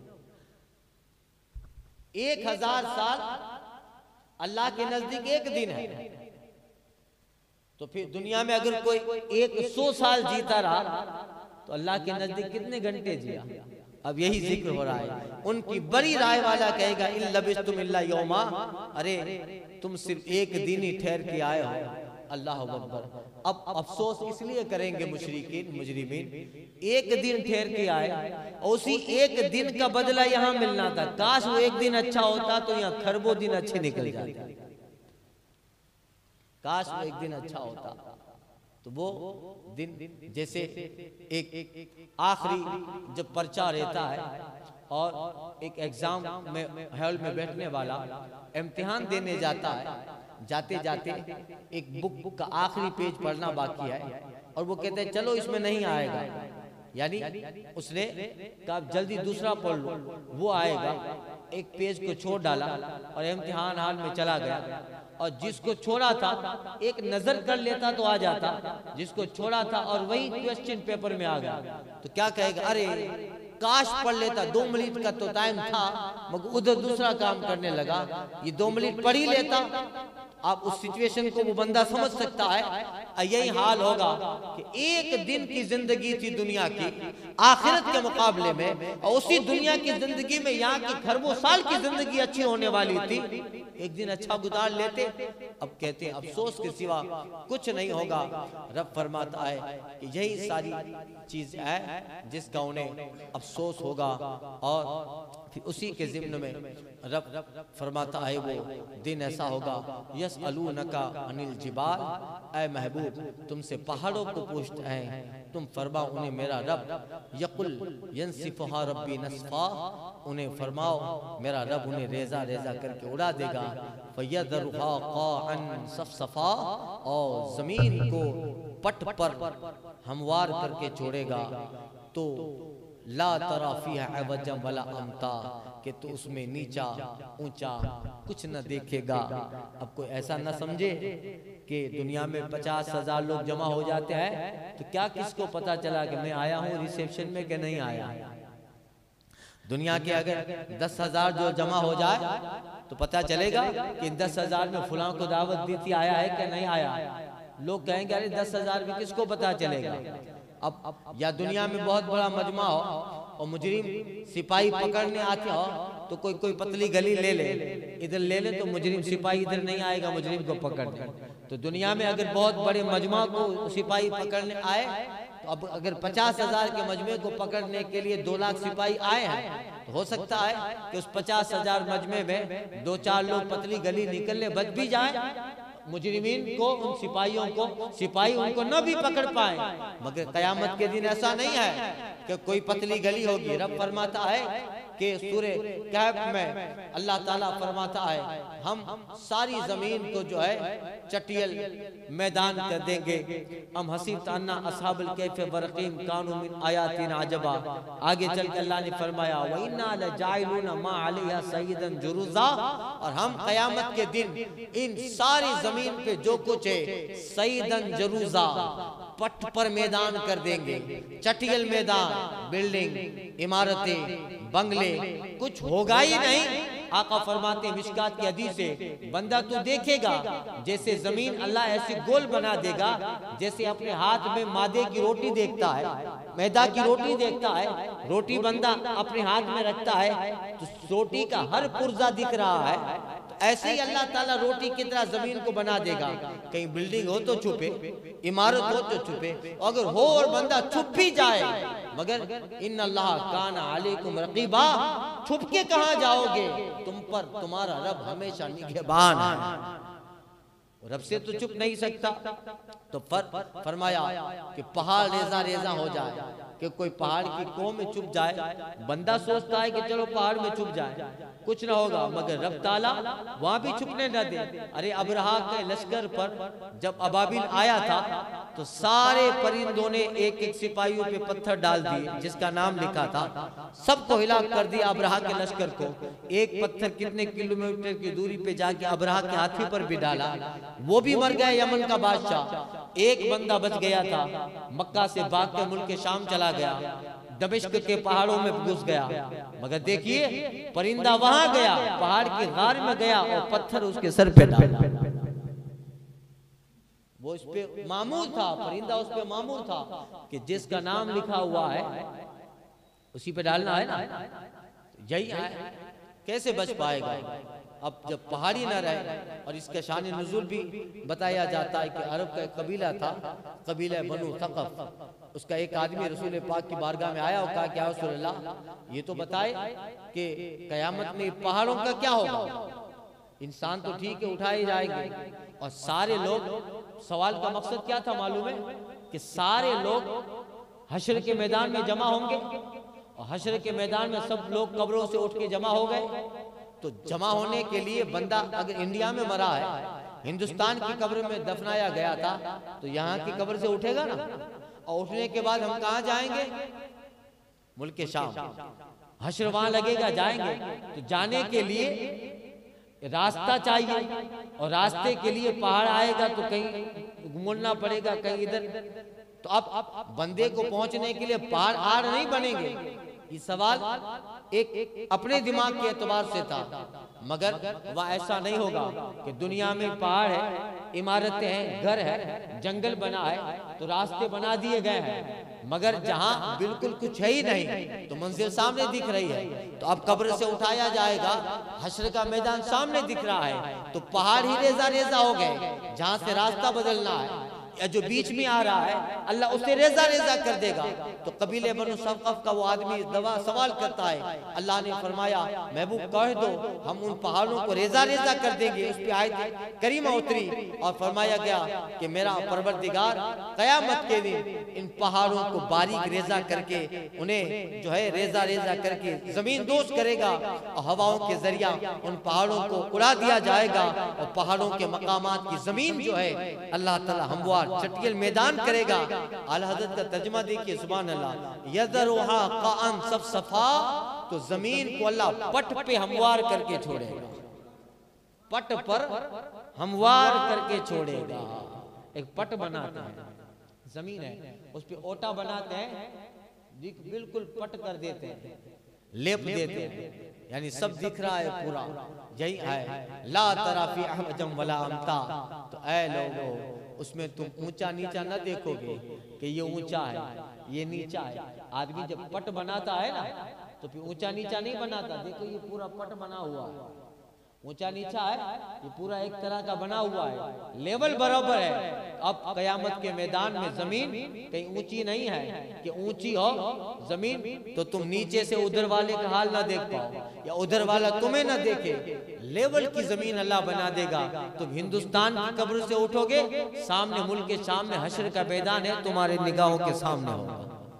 1000 साल अल्लाह के नजदीक एक दिन है, तो फिर दुनिया में अगर कोई 100 साल जीता रहा तो अल्लाह के नजदीक कितने घंटे जिया। अब यही जिक्र हो रहा है। उनकी बड़ी राय वाला कहेगा इन लबिस्तुम इल्ला यौमा, अरे तुम सिर्फ एक दिन ही ठहर के आए हो। अल्लाह अकबर। अब अफसोस इसलिए करेंगे मुशरिकीन मुजरिमीन, एक दिन ठहर के आए और उसी एक दिन का बदला यहाँ मिलना था। काश वो एक दिन अच्छा होता तो यहाँ खरबों दिन अच्छे निकल जाते, काश वो एक दिन अच्छा होता। तो वो दिन जैसे एक आखिरी जब पर्चा रहता है और एक एग्जाम में हॉल में बैठने वाला इम्तिहान देने जाता है, जाते जाते एक बुक का आखिरी पेज पढ़ना बाकी है और वो कहते हैं चलो इसमें नहीं आएगा, यानी उसने कहा जल्दी दूसरा पढ़ लो, वो आएगा। एक पेज को छोड़ डाला और इम्तिहान हाल में चला गया और जिसको छोड़ा था एक नजर कर लेता तो आ जाता, जिसको छोड़ा था और वही क्वेश्चन पेपर में आ गया तो क्या कहेगा, अरे काश पढ़ लेता, 2 मिनट का तो टाइम था, मगर उधर दूसरा काम करने लगा। ये 2 मिनट पढ़ ही लेता। आप उस सिचुएशन को वो बंदा समझ सकता है। यही हाल होगा कि एक दिन की जिंदगी थी दुनिया की आखिरत के मुकाबले में, और उसी दुनिया की जिंदगी में यहाँ की खरबों साल की जिंदगी अच्छी होने वाली थी। एक दिन अच्छा गुजार लेते, अब कहते हैं अफसोस के सिवा कुछ नहीं होगा। रब फरमाता है कि यही सारी चीज है जिसका उन्हें अफसोस होगा। और फिर उसी के ज़िम्न में रब फरमाता है वो दिन ऐसा होगा, यसअलूनका अनिल जिबाल, ऐ महबूब तुमसे पहाड़ों को पूछते हैं, तुम फरमाओ उन्हें मेरा रब, यकुल यंसिफुहा रब्बी नस्फा, उन्हें फरमाओ मेरा रब उन्हें रेजा रेजा करके उड़ा देगा। फयदरुहा क़ाअन सफ़सफ़ा, और जमीन को पट पर हमवार करके छोड़ेगा। तो ला तरा फीहा अवजम वला अमता, कि तो उसमें नीचा ऊंचा कुछ न देखेगा। अब कोई ऐसा न समझे कि दुनिया में 50,000 लोग जमा हो जाते हैं तो क्या किसको पता चला कि मैं आया हूँ रिसेप्शन में कि नहीं आया। दुनिया के अगर 10,000 जो जमा हो जाए तो पता चलेगा कि 10,000 में फलां को दावत दी थी, आया है कि नहीं आया। लोग कहेंगे अरे 10,000 में किसको पता चलेगा। अब या दुनिया में बहुत बड़ा मजमा हो और मुजरिम सिपाही पकड़ने आते हो तो कोई पतली गली ले ले, इधर ले ले तो मुजरिम सिपाही इधर नहीं आएगा मुजरिम को पकड़ने। तो दुनिया में अगर बहुत बड़े मजमा को सिपाही पकड़ने आए, तो अब अगर 50,000 के मजमे को पकड़ने के लिए 2 लाख सिपाही आए हैं, तो हो सकता है कि उस 50,000 मजमे में 2-4 लोग पतली गली निकलने बच भी जाए, मुजरिमीन को, उन सिपाहियों को, सिपाही उनको न भी पकड़ पाए। मगर कयामत के दिन ऐसा नहीं है कि कोई पतली गली होगी। रब फरमाता है कि सूरे कहफ में अल्लाह ताला फरमाता है हम सारी जमीन को जो है चटियल मैदान कर देंगे। हम हसीब अन्ना असहाबुल कैफ वरकीम कानू मिन आयातिना अजबा। आगे चल के अल्लाह ने फरमाया व इन्ना लजाइलूना मा अलैहा सय्यदन जुरुजा, और हम कयामत के दिन इन सारी जमीन पे जो कुछ है सय्यदन जुरुजा पट पर मैदान कर देंगे। चटियल मैदान, बिल्डिंग, इमारतें, बंगले, कुछ होगा ही नहीं। आका फरमाते मिशकात की हदीस से, बंदा तो देखेगा जैसे जमीन अल्लाह ऐसी गोल बना देगा जैसे अपने हाथ में मादे की रोटी देखता है, मैदा की रोटी देखता है। रोटी बंदा अपने हाथ में रखता है तो रोटी का हर पुर्जा दिख रहा है। ऐसे ही अल्लाह ताला रोटी की तरह जमीन को बना देगा। कहीं बिल्डिंग हो तो छुपे, इमारत हो तो छुपे, अगर हो और बंदा छुप भी जाए, मगर इन्ना अल्लाह काना अलैकुम रकीबा, छुप के कहाँ जाओगे, तुम पर तुम्हारा रब हमेशा निगहबान है। रब से तो छुप नहीं सकता। तो फरमाया कि पहाड़ रेजा रेजा हो जाए, कि कोई पहाड़ की कोह में छुप जाए। बंदा सोचता है कि चलो पहाड़ में छुप जाए, कुछ ना होगा, मगर रब ताला वहां भी छुपने न दे। अरे अबरहा के लश्कर पर जब अबाबिल आया था तो सारे परिंदों ने एक एक सिपाहियों पे पत्थर डाल दिए जिसका नाम लिखा था, सबको हिलाक कर दिया अबरहा के लश्कर को। एक पत्थर कितने किलोमीटर की दूरी पे जाके अबरहा के हाथी पर भी डाला, वो भी मर गया यमन का बादशाह। एक बंदा बच गया था, मक्का से भाग के मुल्क के शाम चला गया, दमिश्क के पहाड़ों में घुस गया। मगर देखिए परिंदा वहां गया, पहाड़ की गार में गया और पत्थर उसके सर पे डाला। वो उस पे मामूर था, परिंदा उस पे मामूर था कि जिसका नाम लिखा हुआ है उसी पे डालना है ना। यही है, कैसे बच पाएगा। अब जब पहाड़ी ना रहे, और इसका शान नुज़ूल भी बताया जाता है कि अरब का एक कबीला था, कबीला बनु थक़फ़। उसका एक आदमी रसूल पाक की बारगाह में आया और कहा क्या रसूल अल्लाह, ये तो बताए कि कयामत में पहाड़ों का क्या होगा। इंसान तो ठीक है उठाए जाएंगे, और सारे लोग, सवाल का मकसद क्या था मालूम है, कि सारे लोग हश्र के मैदान में जमा होंगे, और हश्र के मैदान में सब लोग कब्रों से उठ के जमा हो गए। तो जमा होने के लिए बंदा अगर इंडिया में मरा है, हिंदुस्तान की कब्र में दफनाया गया था, तो यहाँ की कब्र से उठेगा ना, और उठने के बाद हम कहाँ जाएंगे, मुल्क के शाम। हश्र वहां लगेगा, जाएंगे। तो जाने के लिए रास्ता चाहिए, और रास्ते के लिए पहाड़ आएगा तो कहीं मुड़ना पड़ेगा, कहीं इधर। तो अब बंदे को पहुंचने के लिए पहाड़ आड़ नहीं बनेंगे, ये सवाल एक अपने दिमाग के एतबार से था, मगर वह ऐसा नहीं होगा कि दुनिया में पहाड़ है, इमारतें हैं, घर है, जंगल बना है, तो रास्ते बना दिए गए हैं, मगर जहां बिल्कुल कुछ है ही नहीं, तो मंजिल सामने दिख रही है, तो अब कब्र से उठाया जाएगा, हश्र का मैदान सामने दिख रहा है, तो पहाड़ ही रेजा रेजा हो गए, जहां से रास्ता बदलना है या जो बीच में आ रहा है अल्लाह उसे रेजा रेजा कर देगा। तो कबीले बनु सक़फ़ का वो आदमी सवाल करता है, अल्लाह ने फरमाया महबूब कह दो हम उन पहाड़ों को रेजा रेजा कर देंगे। उस पे आयत करीमा उतरी और फरमाया गया कि मेरा परवरदिगार क़यामत के दिन इन पहाड़ों को बारीक रेजा करके उन्हें जो है रेजा रेजा करके जमीन दोष करेगा और हवाओं के जरिया उन पहाड़ों को उड़ा दिया जाएगा और पहाड़ों के मकामात की जमीन जो है अल्लाह ताला हमवार चटियल मैदान करेगा। आला हज़रत का तर्जुमा देखिए, सुभान अल्लाह, यज़रुहा क़अन सब सफा, तो जमीन को अल्लाह पट पे हमवार करके छोड़ेगा, पट पर हमवार करके छोड़ेगा। एक पट बनाते हैं, जमीन है उस पे ओटा बनाते हैं, बिल्कुल पट कर देते हैं, लेप देते हैं, यानी सब दिख रहा है पूरा, यही है ला तराफी अहजम वला अमता। तो ऐ लोगों उसमें तुम ऊंचा नीचा न देखोगे कि ये ऊंचा है ये नीचा है। आदमी जब पट बनाता है ना तो फिर ऊंचा नीचा नहीं बनाता, देखो ये पूरा पट बना हुआ है, ऊंचा नीचा है, ये पूरा एक तरह का बना हुआ है, लेवल बराबर है। अब कयामत के मैदान में जमीन कहीं ऊंची नहीं है कि ऊंची हो जमीन तो तुम नीचे से उधर वाले का हाल ना देख पाओ या उधर वाला तुम्हें ना देखे, लेवल की जमीन अल्लाह बना देगा। तुम हिंदुस्तान की कब्र से उठोगे, सामने मुल्क के सामने हश्र का मैदान है, तुम्हारे निगाहों के सामने होगा,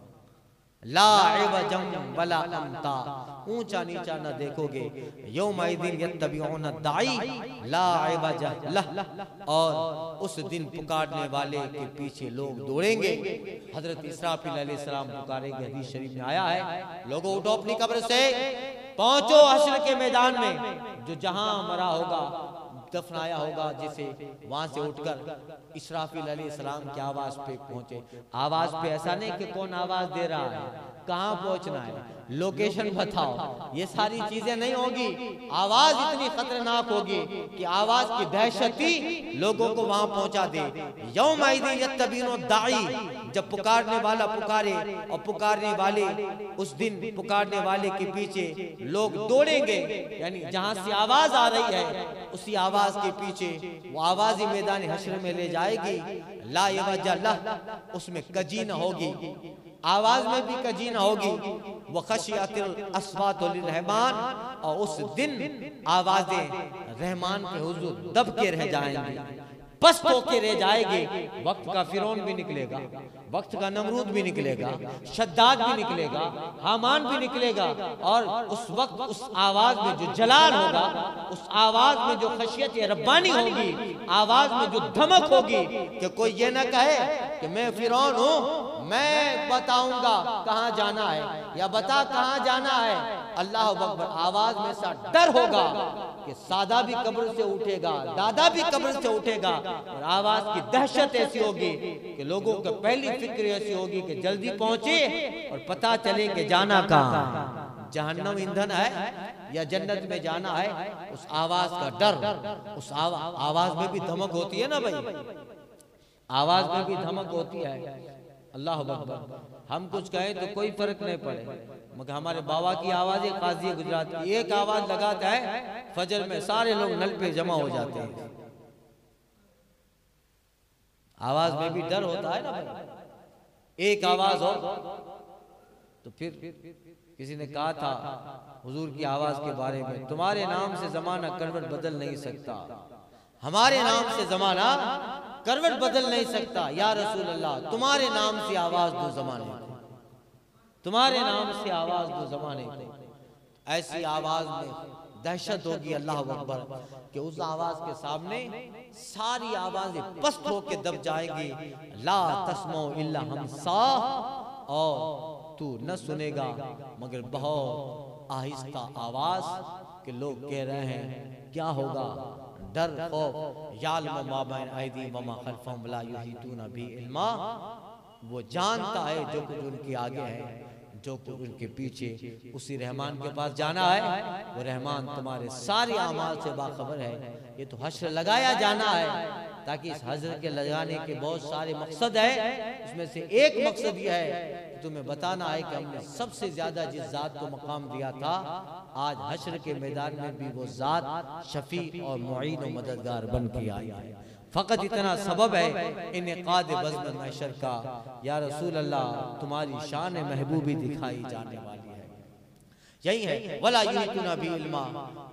ला इवजम वला अमता, ऊंचा नीचा न देखोगे। यौमइदिन यत्तबिऊन दाई ला इवज लह, और उस दिन पुकारने वाले के पीछे लोग दौड़ेंगे। हजरत इसराफील अलैहिस्सलाम पुकारेंगे, हदीस शरीफ में आया है, लोगों उठो अपनी कब्र से, पहुंचो हश्र के मैदान में, जो जहां मरा होगा दफनाया होगा जिसे, वहां से उठकर इसराफील अलैहिस्सलाम की आवाज पे पहुंचे। आवाज पे ऐसा नहीं कि कौन आवाज दे रहा है, कहां पहुंचना है, लोकेशन बताओ, ये सारी चीजें नहीं होगी। आवाज इतनी खतरनाक होगी कि आवाज की दहशत ही लोगों को वहां पहुंचा दे। यौमइदिन यत्तबिऊन दाई, जब पुकारने वाला पुकारे और पुकारने वाले उस दिन पुकारने वाले के पीछे लोग दौड़ेंगे, यानी जहां से आवाज आ रही है उसी आवाज के पीछे वो आवाज ही मैदान हश्र में ले जाएगी। ला यवजा लह, उसमें कजी न होगी, आवाज में भी कजी न होगी। वो खशियतिल अस्वातु लिर्रहमान, और उस दिन आवाजें रहमान के हुजूर दब के रह जाएंगी, पस्त होके रह जाएगी। वक्त का फिरौन भी निकलेगा, वक्त का नमरूद भी निकलेगा, शद्दाद भी निकलेगा, हामान भी निकलेगा, और उस वक्त उस आवाज में जो जलाल होगा, उस आवाज में जो खशियत रब्बानी होगी, आवाज में जो धमक होगी कि कोई ये ना कहे कि मैं फिरौन हूँ, मैं बताऊंगा कहाँ जाना है या बता कहाँ जाना है। अल्लाह अकबर, आवाज में सा डर होगा कि सादा भी कब्र से उठेगा, दादा भी कब्र से उठेगा, और आवाज की दहशत ऐसी होगी कि लोगों को पहली फिक्र ऐसी होगी कि जल्दी पहुंचे और पता चले कि जाना कहाँ, जहन्नम ईंधन है या जन्नत में जाना है। उस आवाज का डर, उस आवाज में भी धमक होती है ना भाई, आवाज में भी धमक होती है। अल्लाह अकबर, हम कुछ कहें तो कोई फर्क नहीं पड़े, मगर हमारे बाबा की आवाज है, काजी गुजरात की एक आवाज लगाता है फजर में, सारे लोग नल पे जमा हो जाते हैं। आवाज में भी डर होता है ना भाई, एक आवाज हो तो फिर किसी ने कहा था हुजूर की आवाज के बारे में, तुम्हारे नाम से जमाना करवट बदल नहीं सकता, हमारे नाम से जमाना करवट बदल नहीं सकता। या रसूल अल्लाह, तुम्हारे नाम से आवाज दो जमाने को, तुम्हारे नाम से आवाज दो जमाने को। ऐसी आवाज में दहशत होगी अल्लाह अकबर कि उस आवाज के सामने सारी आवाजें पस्त होके दब जाएंगी। ला तस्मो इल्ला हमसा, और तू न सुनेगा मगर बहुत आहिस्ता आवाज के लोग कह रहे हैं क्या होगा, डर खौफ। यालम मा बैन ऐदी व मा खल्फहुम वला युहीतूना बि इल्मा, वो जानता है जो कुछ उनके आगे है, जो उनके पीछे उसी रहमान के पास जाना है, वो रहमान तुम्हारे सारे अमाल से बाखबर है। ये तो हश्र लगाया जाना है, ताकि इस हश्र के लगाने के बहुत सारे मकसद है, उसमें से एक मकसद यह है तुम्हें बताना है कि हमने सबसे ज्यादा जिस जात को मकाम दिया था, आज हश्र के मैदान में भी वो जात शफी और मुईन और मददगार बन के आई है। फकत इतना सबब है इनेकाद बज़्म महशर का, या रसूल अल्लाह तुम्हारी शान महबूबी दिखाई जाने वाली है। यही है वला युहितुना बि इल्मा,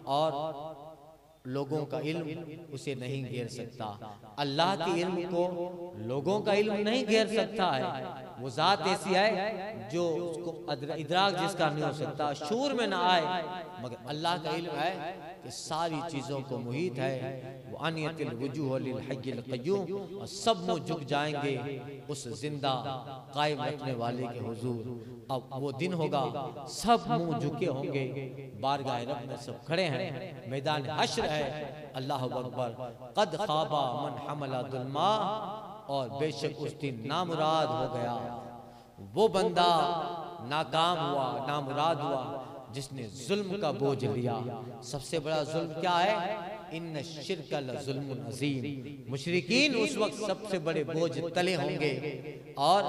और लोगों का इल्म उसे नहीं घेर सकता। अल्लाह के इल्म को लोगों का इल्म नहीं घेर सकता है। वो जात ऐसी है जो उसको इदराक जिसका नहीं हो सकता, शूर में ना आए, मगर अल्लाह का इल्म है कि सारी चीजों को मुहीत है। वो अनियतिल वजूह लिल हय्यिल क़य्यूम, और सब मुंह झुक जाएंगे उस जिंदा कायम रखने वाले के हुजूर। अब वो दिन होगा सब मुंह झुके होंगे, बारगाह रब में सब खड़े हैं, मैदान हश्र है। अल्लाह अकबर। कद खाबा मन हमला दुल्मा, और बेशक उस दिन नामुराद हो गया वो बंदा, नाकाम हुआ, नामुराद हुआ जिसने जुल्म का बोझ लिया। सबसे बड़ा जुल्म क्या है? इन्न शिर्क लजुल्मुन अज़ीम। मुशरिकीन उस वक्त सबसे बड़े बोझ तले होंगे, और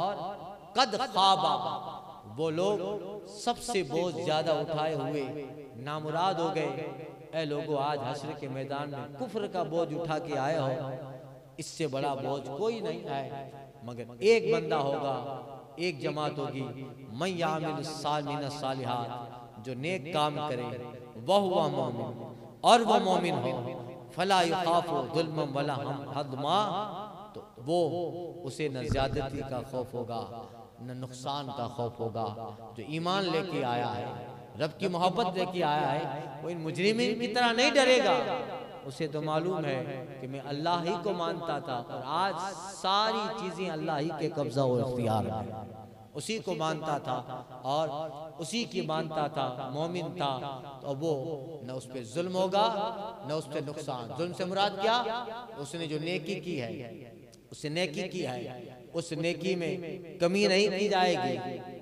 कद खाबा, वो लोग सबसे बोझ ज्यादा उठाए हुए नामुराद हो गए। ऐ लोगों, आज हश्र के मैदान में कुफ्र का बोझ उठा के आए हो, इससे बड़ा बोझ कोई नहीं है, मगर एक बंदा होगा, एक जमात होगी, मैं यामिल सालिन सालिहात, जो नेक काम करे, वह हुआ मोमिन, और वह मोमिन हो, फला युखाफु जुल्मन वला हदमा, तो वो उसे न ज्यादती का खौफ होगा न नुकसान का खौफ होगा। जो ईमान लेके आया है, रब की मोहब्बत लेके आया है, वो इन मुजरिमीन की तरह नहीं डरेगा। उसे तो मालूम है कि मैं अल्लाह ही को मानता था, और आज सारी चीजें अल्लाह ही के कब्जा और इख्तियार में, उसी को मानता था और उसी की मानता था, मोमिन था, तो वो न उस पर जुल्म होगा न उस पर नुकसान। जुल्म से मुराद क्या? उसने जो नेकी की है, उसने नेकी की है, उस नेकी में कमी नहीं की जाएगी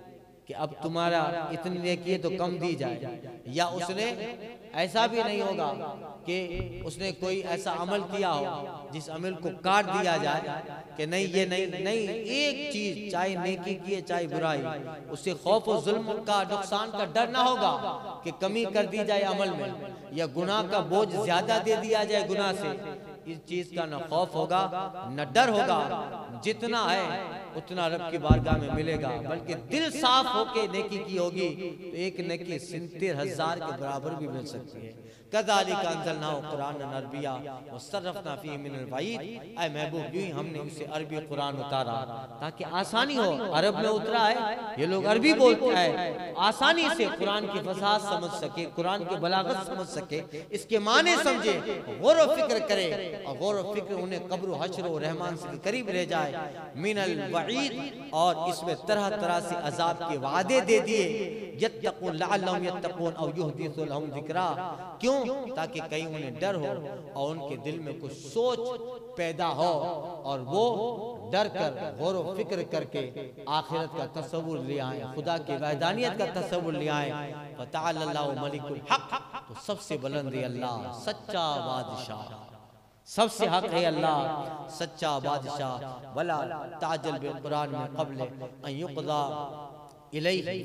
कि अब तुम्हारा इतनी नेकी है तो कम दी जाए, या उसने ऐसा भी नहीं होगा कि उसने कोई ऐसा अमल किया हो जिस अमल को काट दिया जाए कि नहीं ये नहीं। एक चीज, चाहे नेकी की है चाहे बुराई, उससे खौफ और जुल्म का, नुकसान का डर ना होगा कि कमी कर दी जाए अमल में, या गुनाह का बोझ ज्यादा दे दिया जाए गुनाह से। इस चीज का न खौफ होगा न डर होगा, जितना है उतना रब की बारगाह में मिलेगा। बल्कि दिल साफ होके नेकी की होगी तो एक नेकी 70,000 के बराबर भी मिल सकती है। कज़ालिका अंज़लनाहु क़ुरानन अरबिया वसर्रफ़ना फ़ीही मिनल वईद, ऐ महबूब यूं ही हमने उसे अरबी कुरान उतारा ताकि आसानी हो। अरब में उतरा है, ये लोग अरबी बोलते हैं, आसानी से कुरान की फसाहत समझ सके, कुरान की बलागत समझ सके, इसके माने समझे, गौर व फिक्र करे, और गौर व फिक्र उन्हें कब्र हश्र व रहमान से करीब ले जाए। मिनल वईद, और इसमें तरह तरह से अजाब के वादे दे दिए। यत्तक़ून लअल्लहुम यत्तक़ून औ युहदिसु लहुम ज़िक्रा, क्यों? ताकि कहीं उन्हें डर हो और उनके दिल में कुछ सोच पैदा हो, और वो डर कर गौर व फिक्र करके आखिरत का तसव्वुर ले आए, खुदा की वहदानियत का तसव्वुर ले आए। फ़तअल्लाहु मलिकुल हक़, तो सबसे बुलंद है अल्लाह, सच्चा बादशाह, सबसे हक है अल्लाह, सच्चा बादशाह। वला ताजल बिल कुरान में क़ब्ल अन युक़ज़ा इलैहि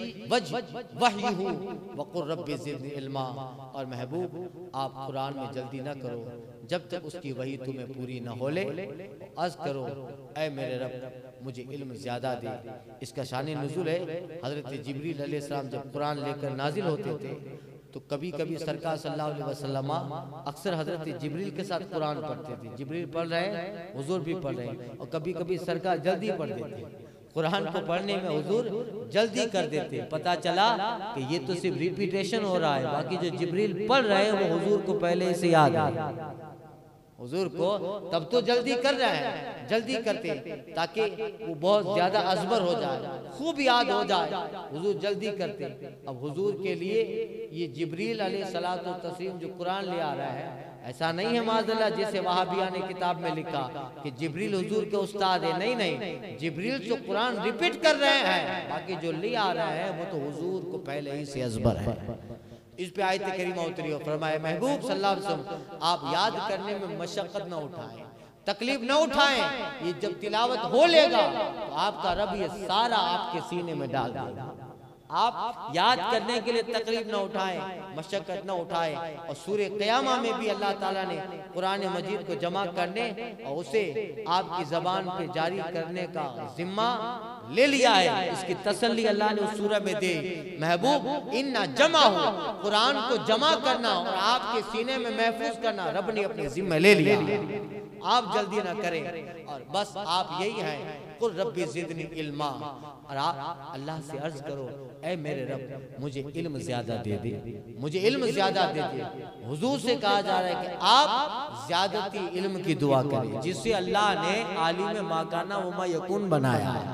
वह्युहु वक़ुल रब्बि ज़िदनी इल्मा, और महबूब आप कुरान में जल्दी न करो जब तक उसकी वही तुम्हें पूरी न हो ले। अर्ज़ करो, ऐ मेरे रब मुझे इल्म ज़्यादा दे। इसका शान नुज़ूल है, हज़रत जिब्रील अलैहिस्सलाम जब कुरान लेकर नाजिल होते थे तो कभी कभी सरकार सल्लल्लाहु अलैहि वसल्लम अक्सर हज़रत जिब्रील के साथ कुरान पढ़ते थे। जिब्रील पढ़ रहे हैं, हुजूर भी पढ़ रहे हैं, और कभी कभी सरकार जल्दी पढ़ देते, कुरान को पढ़ने में हुजूर जल्दी कर देते। पता चला कि ये तो सिर्फ रिपीटेशन हो रहा है, बाकी जो जिब्रील पढ़ रहे हैं वो हुजूर को पहले से याद है। हुजूर को तब तो जल्दी कर रहे हैं, जल्दी करते ताकि वो बहुत ज्यादा अजबर हो जाए, खूब याद हो जाए, हुजूर जल्दी करते। अब हुजूर के लिए ये जिब्रील अलैहिस्सलातु तस्लीम जो कुरान ले आ रहा है, ऐसा नहीं है माज़अल्लाह जैसे वहाबिया ने किताब में लिखा कि जिब्रील हुजूर के उस्ताद है। नहीं नहीं, जिब्रील जो कुरान रिपीट कर रहे हैं, बाकी जो ले आ रहे हैं वो तो हुजूर को पहले ही से अज़बर है। इस पे आयत करीमा उतरी और फरमाया महबूब सल्लल्लाहु अलैहि वसल्लम आप याद करने में मशक्कत न उठाएं, तकलीफ न उठाएं। ये जब तिलावत हो लेगा तो आपका रब ये सारा आपके सीने में डाल देगा। आप याद करने के लिए तकलीफ न उठाएं, मशक्कत न उठाएं। और सूरह क़यामा में भी अल्लाह ताला ने कुरान मजीद को जमा करने और उसे आपकी ज़बान पे जारी करने का जिम्मा ले लिया है। इसकी तसल्ली अल्लाह ने उस सूरह में दी, महबूब इन्ना जमा हो, कुरान को जमा करना और आपके सीने में महफूज करना रब ने अपने जिम्मे ले लिया। आप जल्दी ना करें और बस आप यही हैं, कुल रब्बी ज़िदनी इल्मा। और आप अल्लाह से अर्ज करो, ऐ मेरे रब मुझे इल्म ज्यादा दे दे, मुझे इल्म ज्यादा दे दे। हुजूर से कहा जा रहा है कि आप ज्यादती इल्म की दुआ करें, जिससे अल्लाह ने आलिम माकाना वमा यकून बनाया है।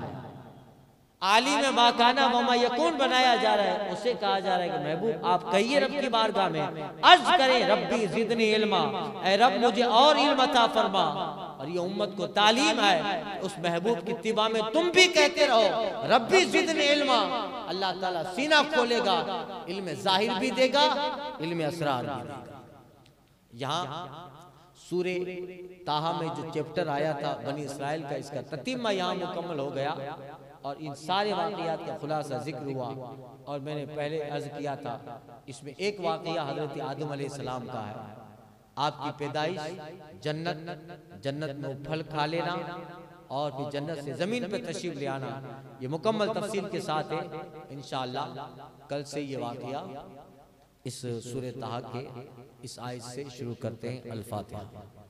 आलिम माकाना वमा यकून बनाया जा रहा है, उसे कहा जा रहा है कि महबूब आप कहिए रब की बारगाह में, अर्ज करें रब्बी ज़िदनी इल्मा, ऐ रब मुझे और इल्म अता फरमा। और ये उम्मत को तालीम है, उस महबूब की इत्तिबा में तुम भी कहते रहो रब्बी ज़िदनी इल्मा। अल्लाह ताला सीना खोलेगा, इल्म ज़ाहिर भी देगा, इल्म असरार भी देगा। यहाँ सूरे ताहा में जो चैप्टर आया था बनी इस्राइल का, इसका ततीमा यहाँ मुकम्मल हो गया और इन सारे वाक़ियात का खुलासा जिक्र हुआ। और मैंने पहले अर्ज किया था, इसमें एक वाक़िया हज़रत आदम अलैहिस्सलाम का है। आपकी पैदाइश, जन्नत में फल खा लेना और फिर जन्नत से ज़मीन पे तशरीफ ले आना, ये मुकम्मल तफसील के साथ है। इंशाअल्लाह कल से ये वाक़िया इस सूरह ताहा के इस आयत से शुरू करते हैं। अल फातिहा।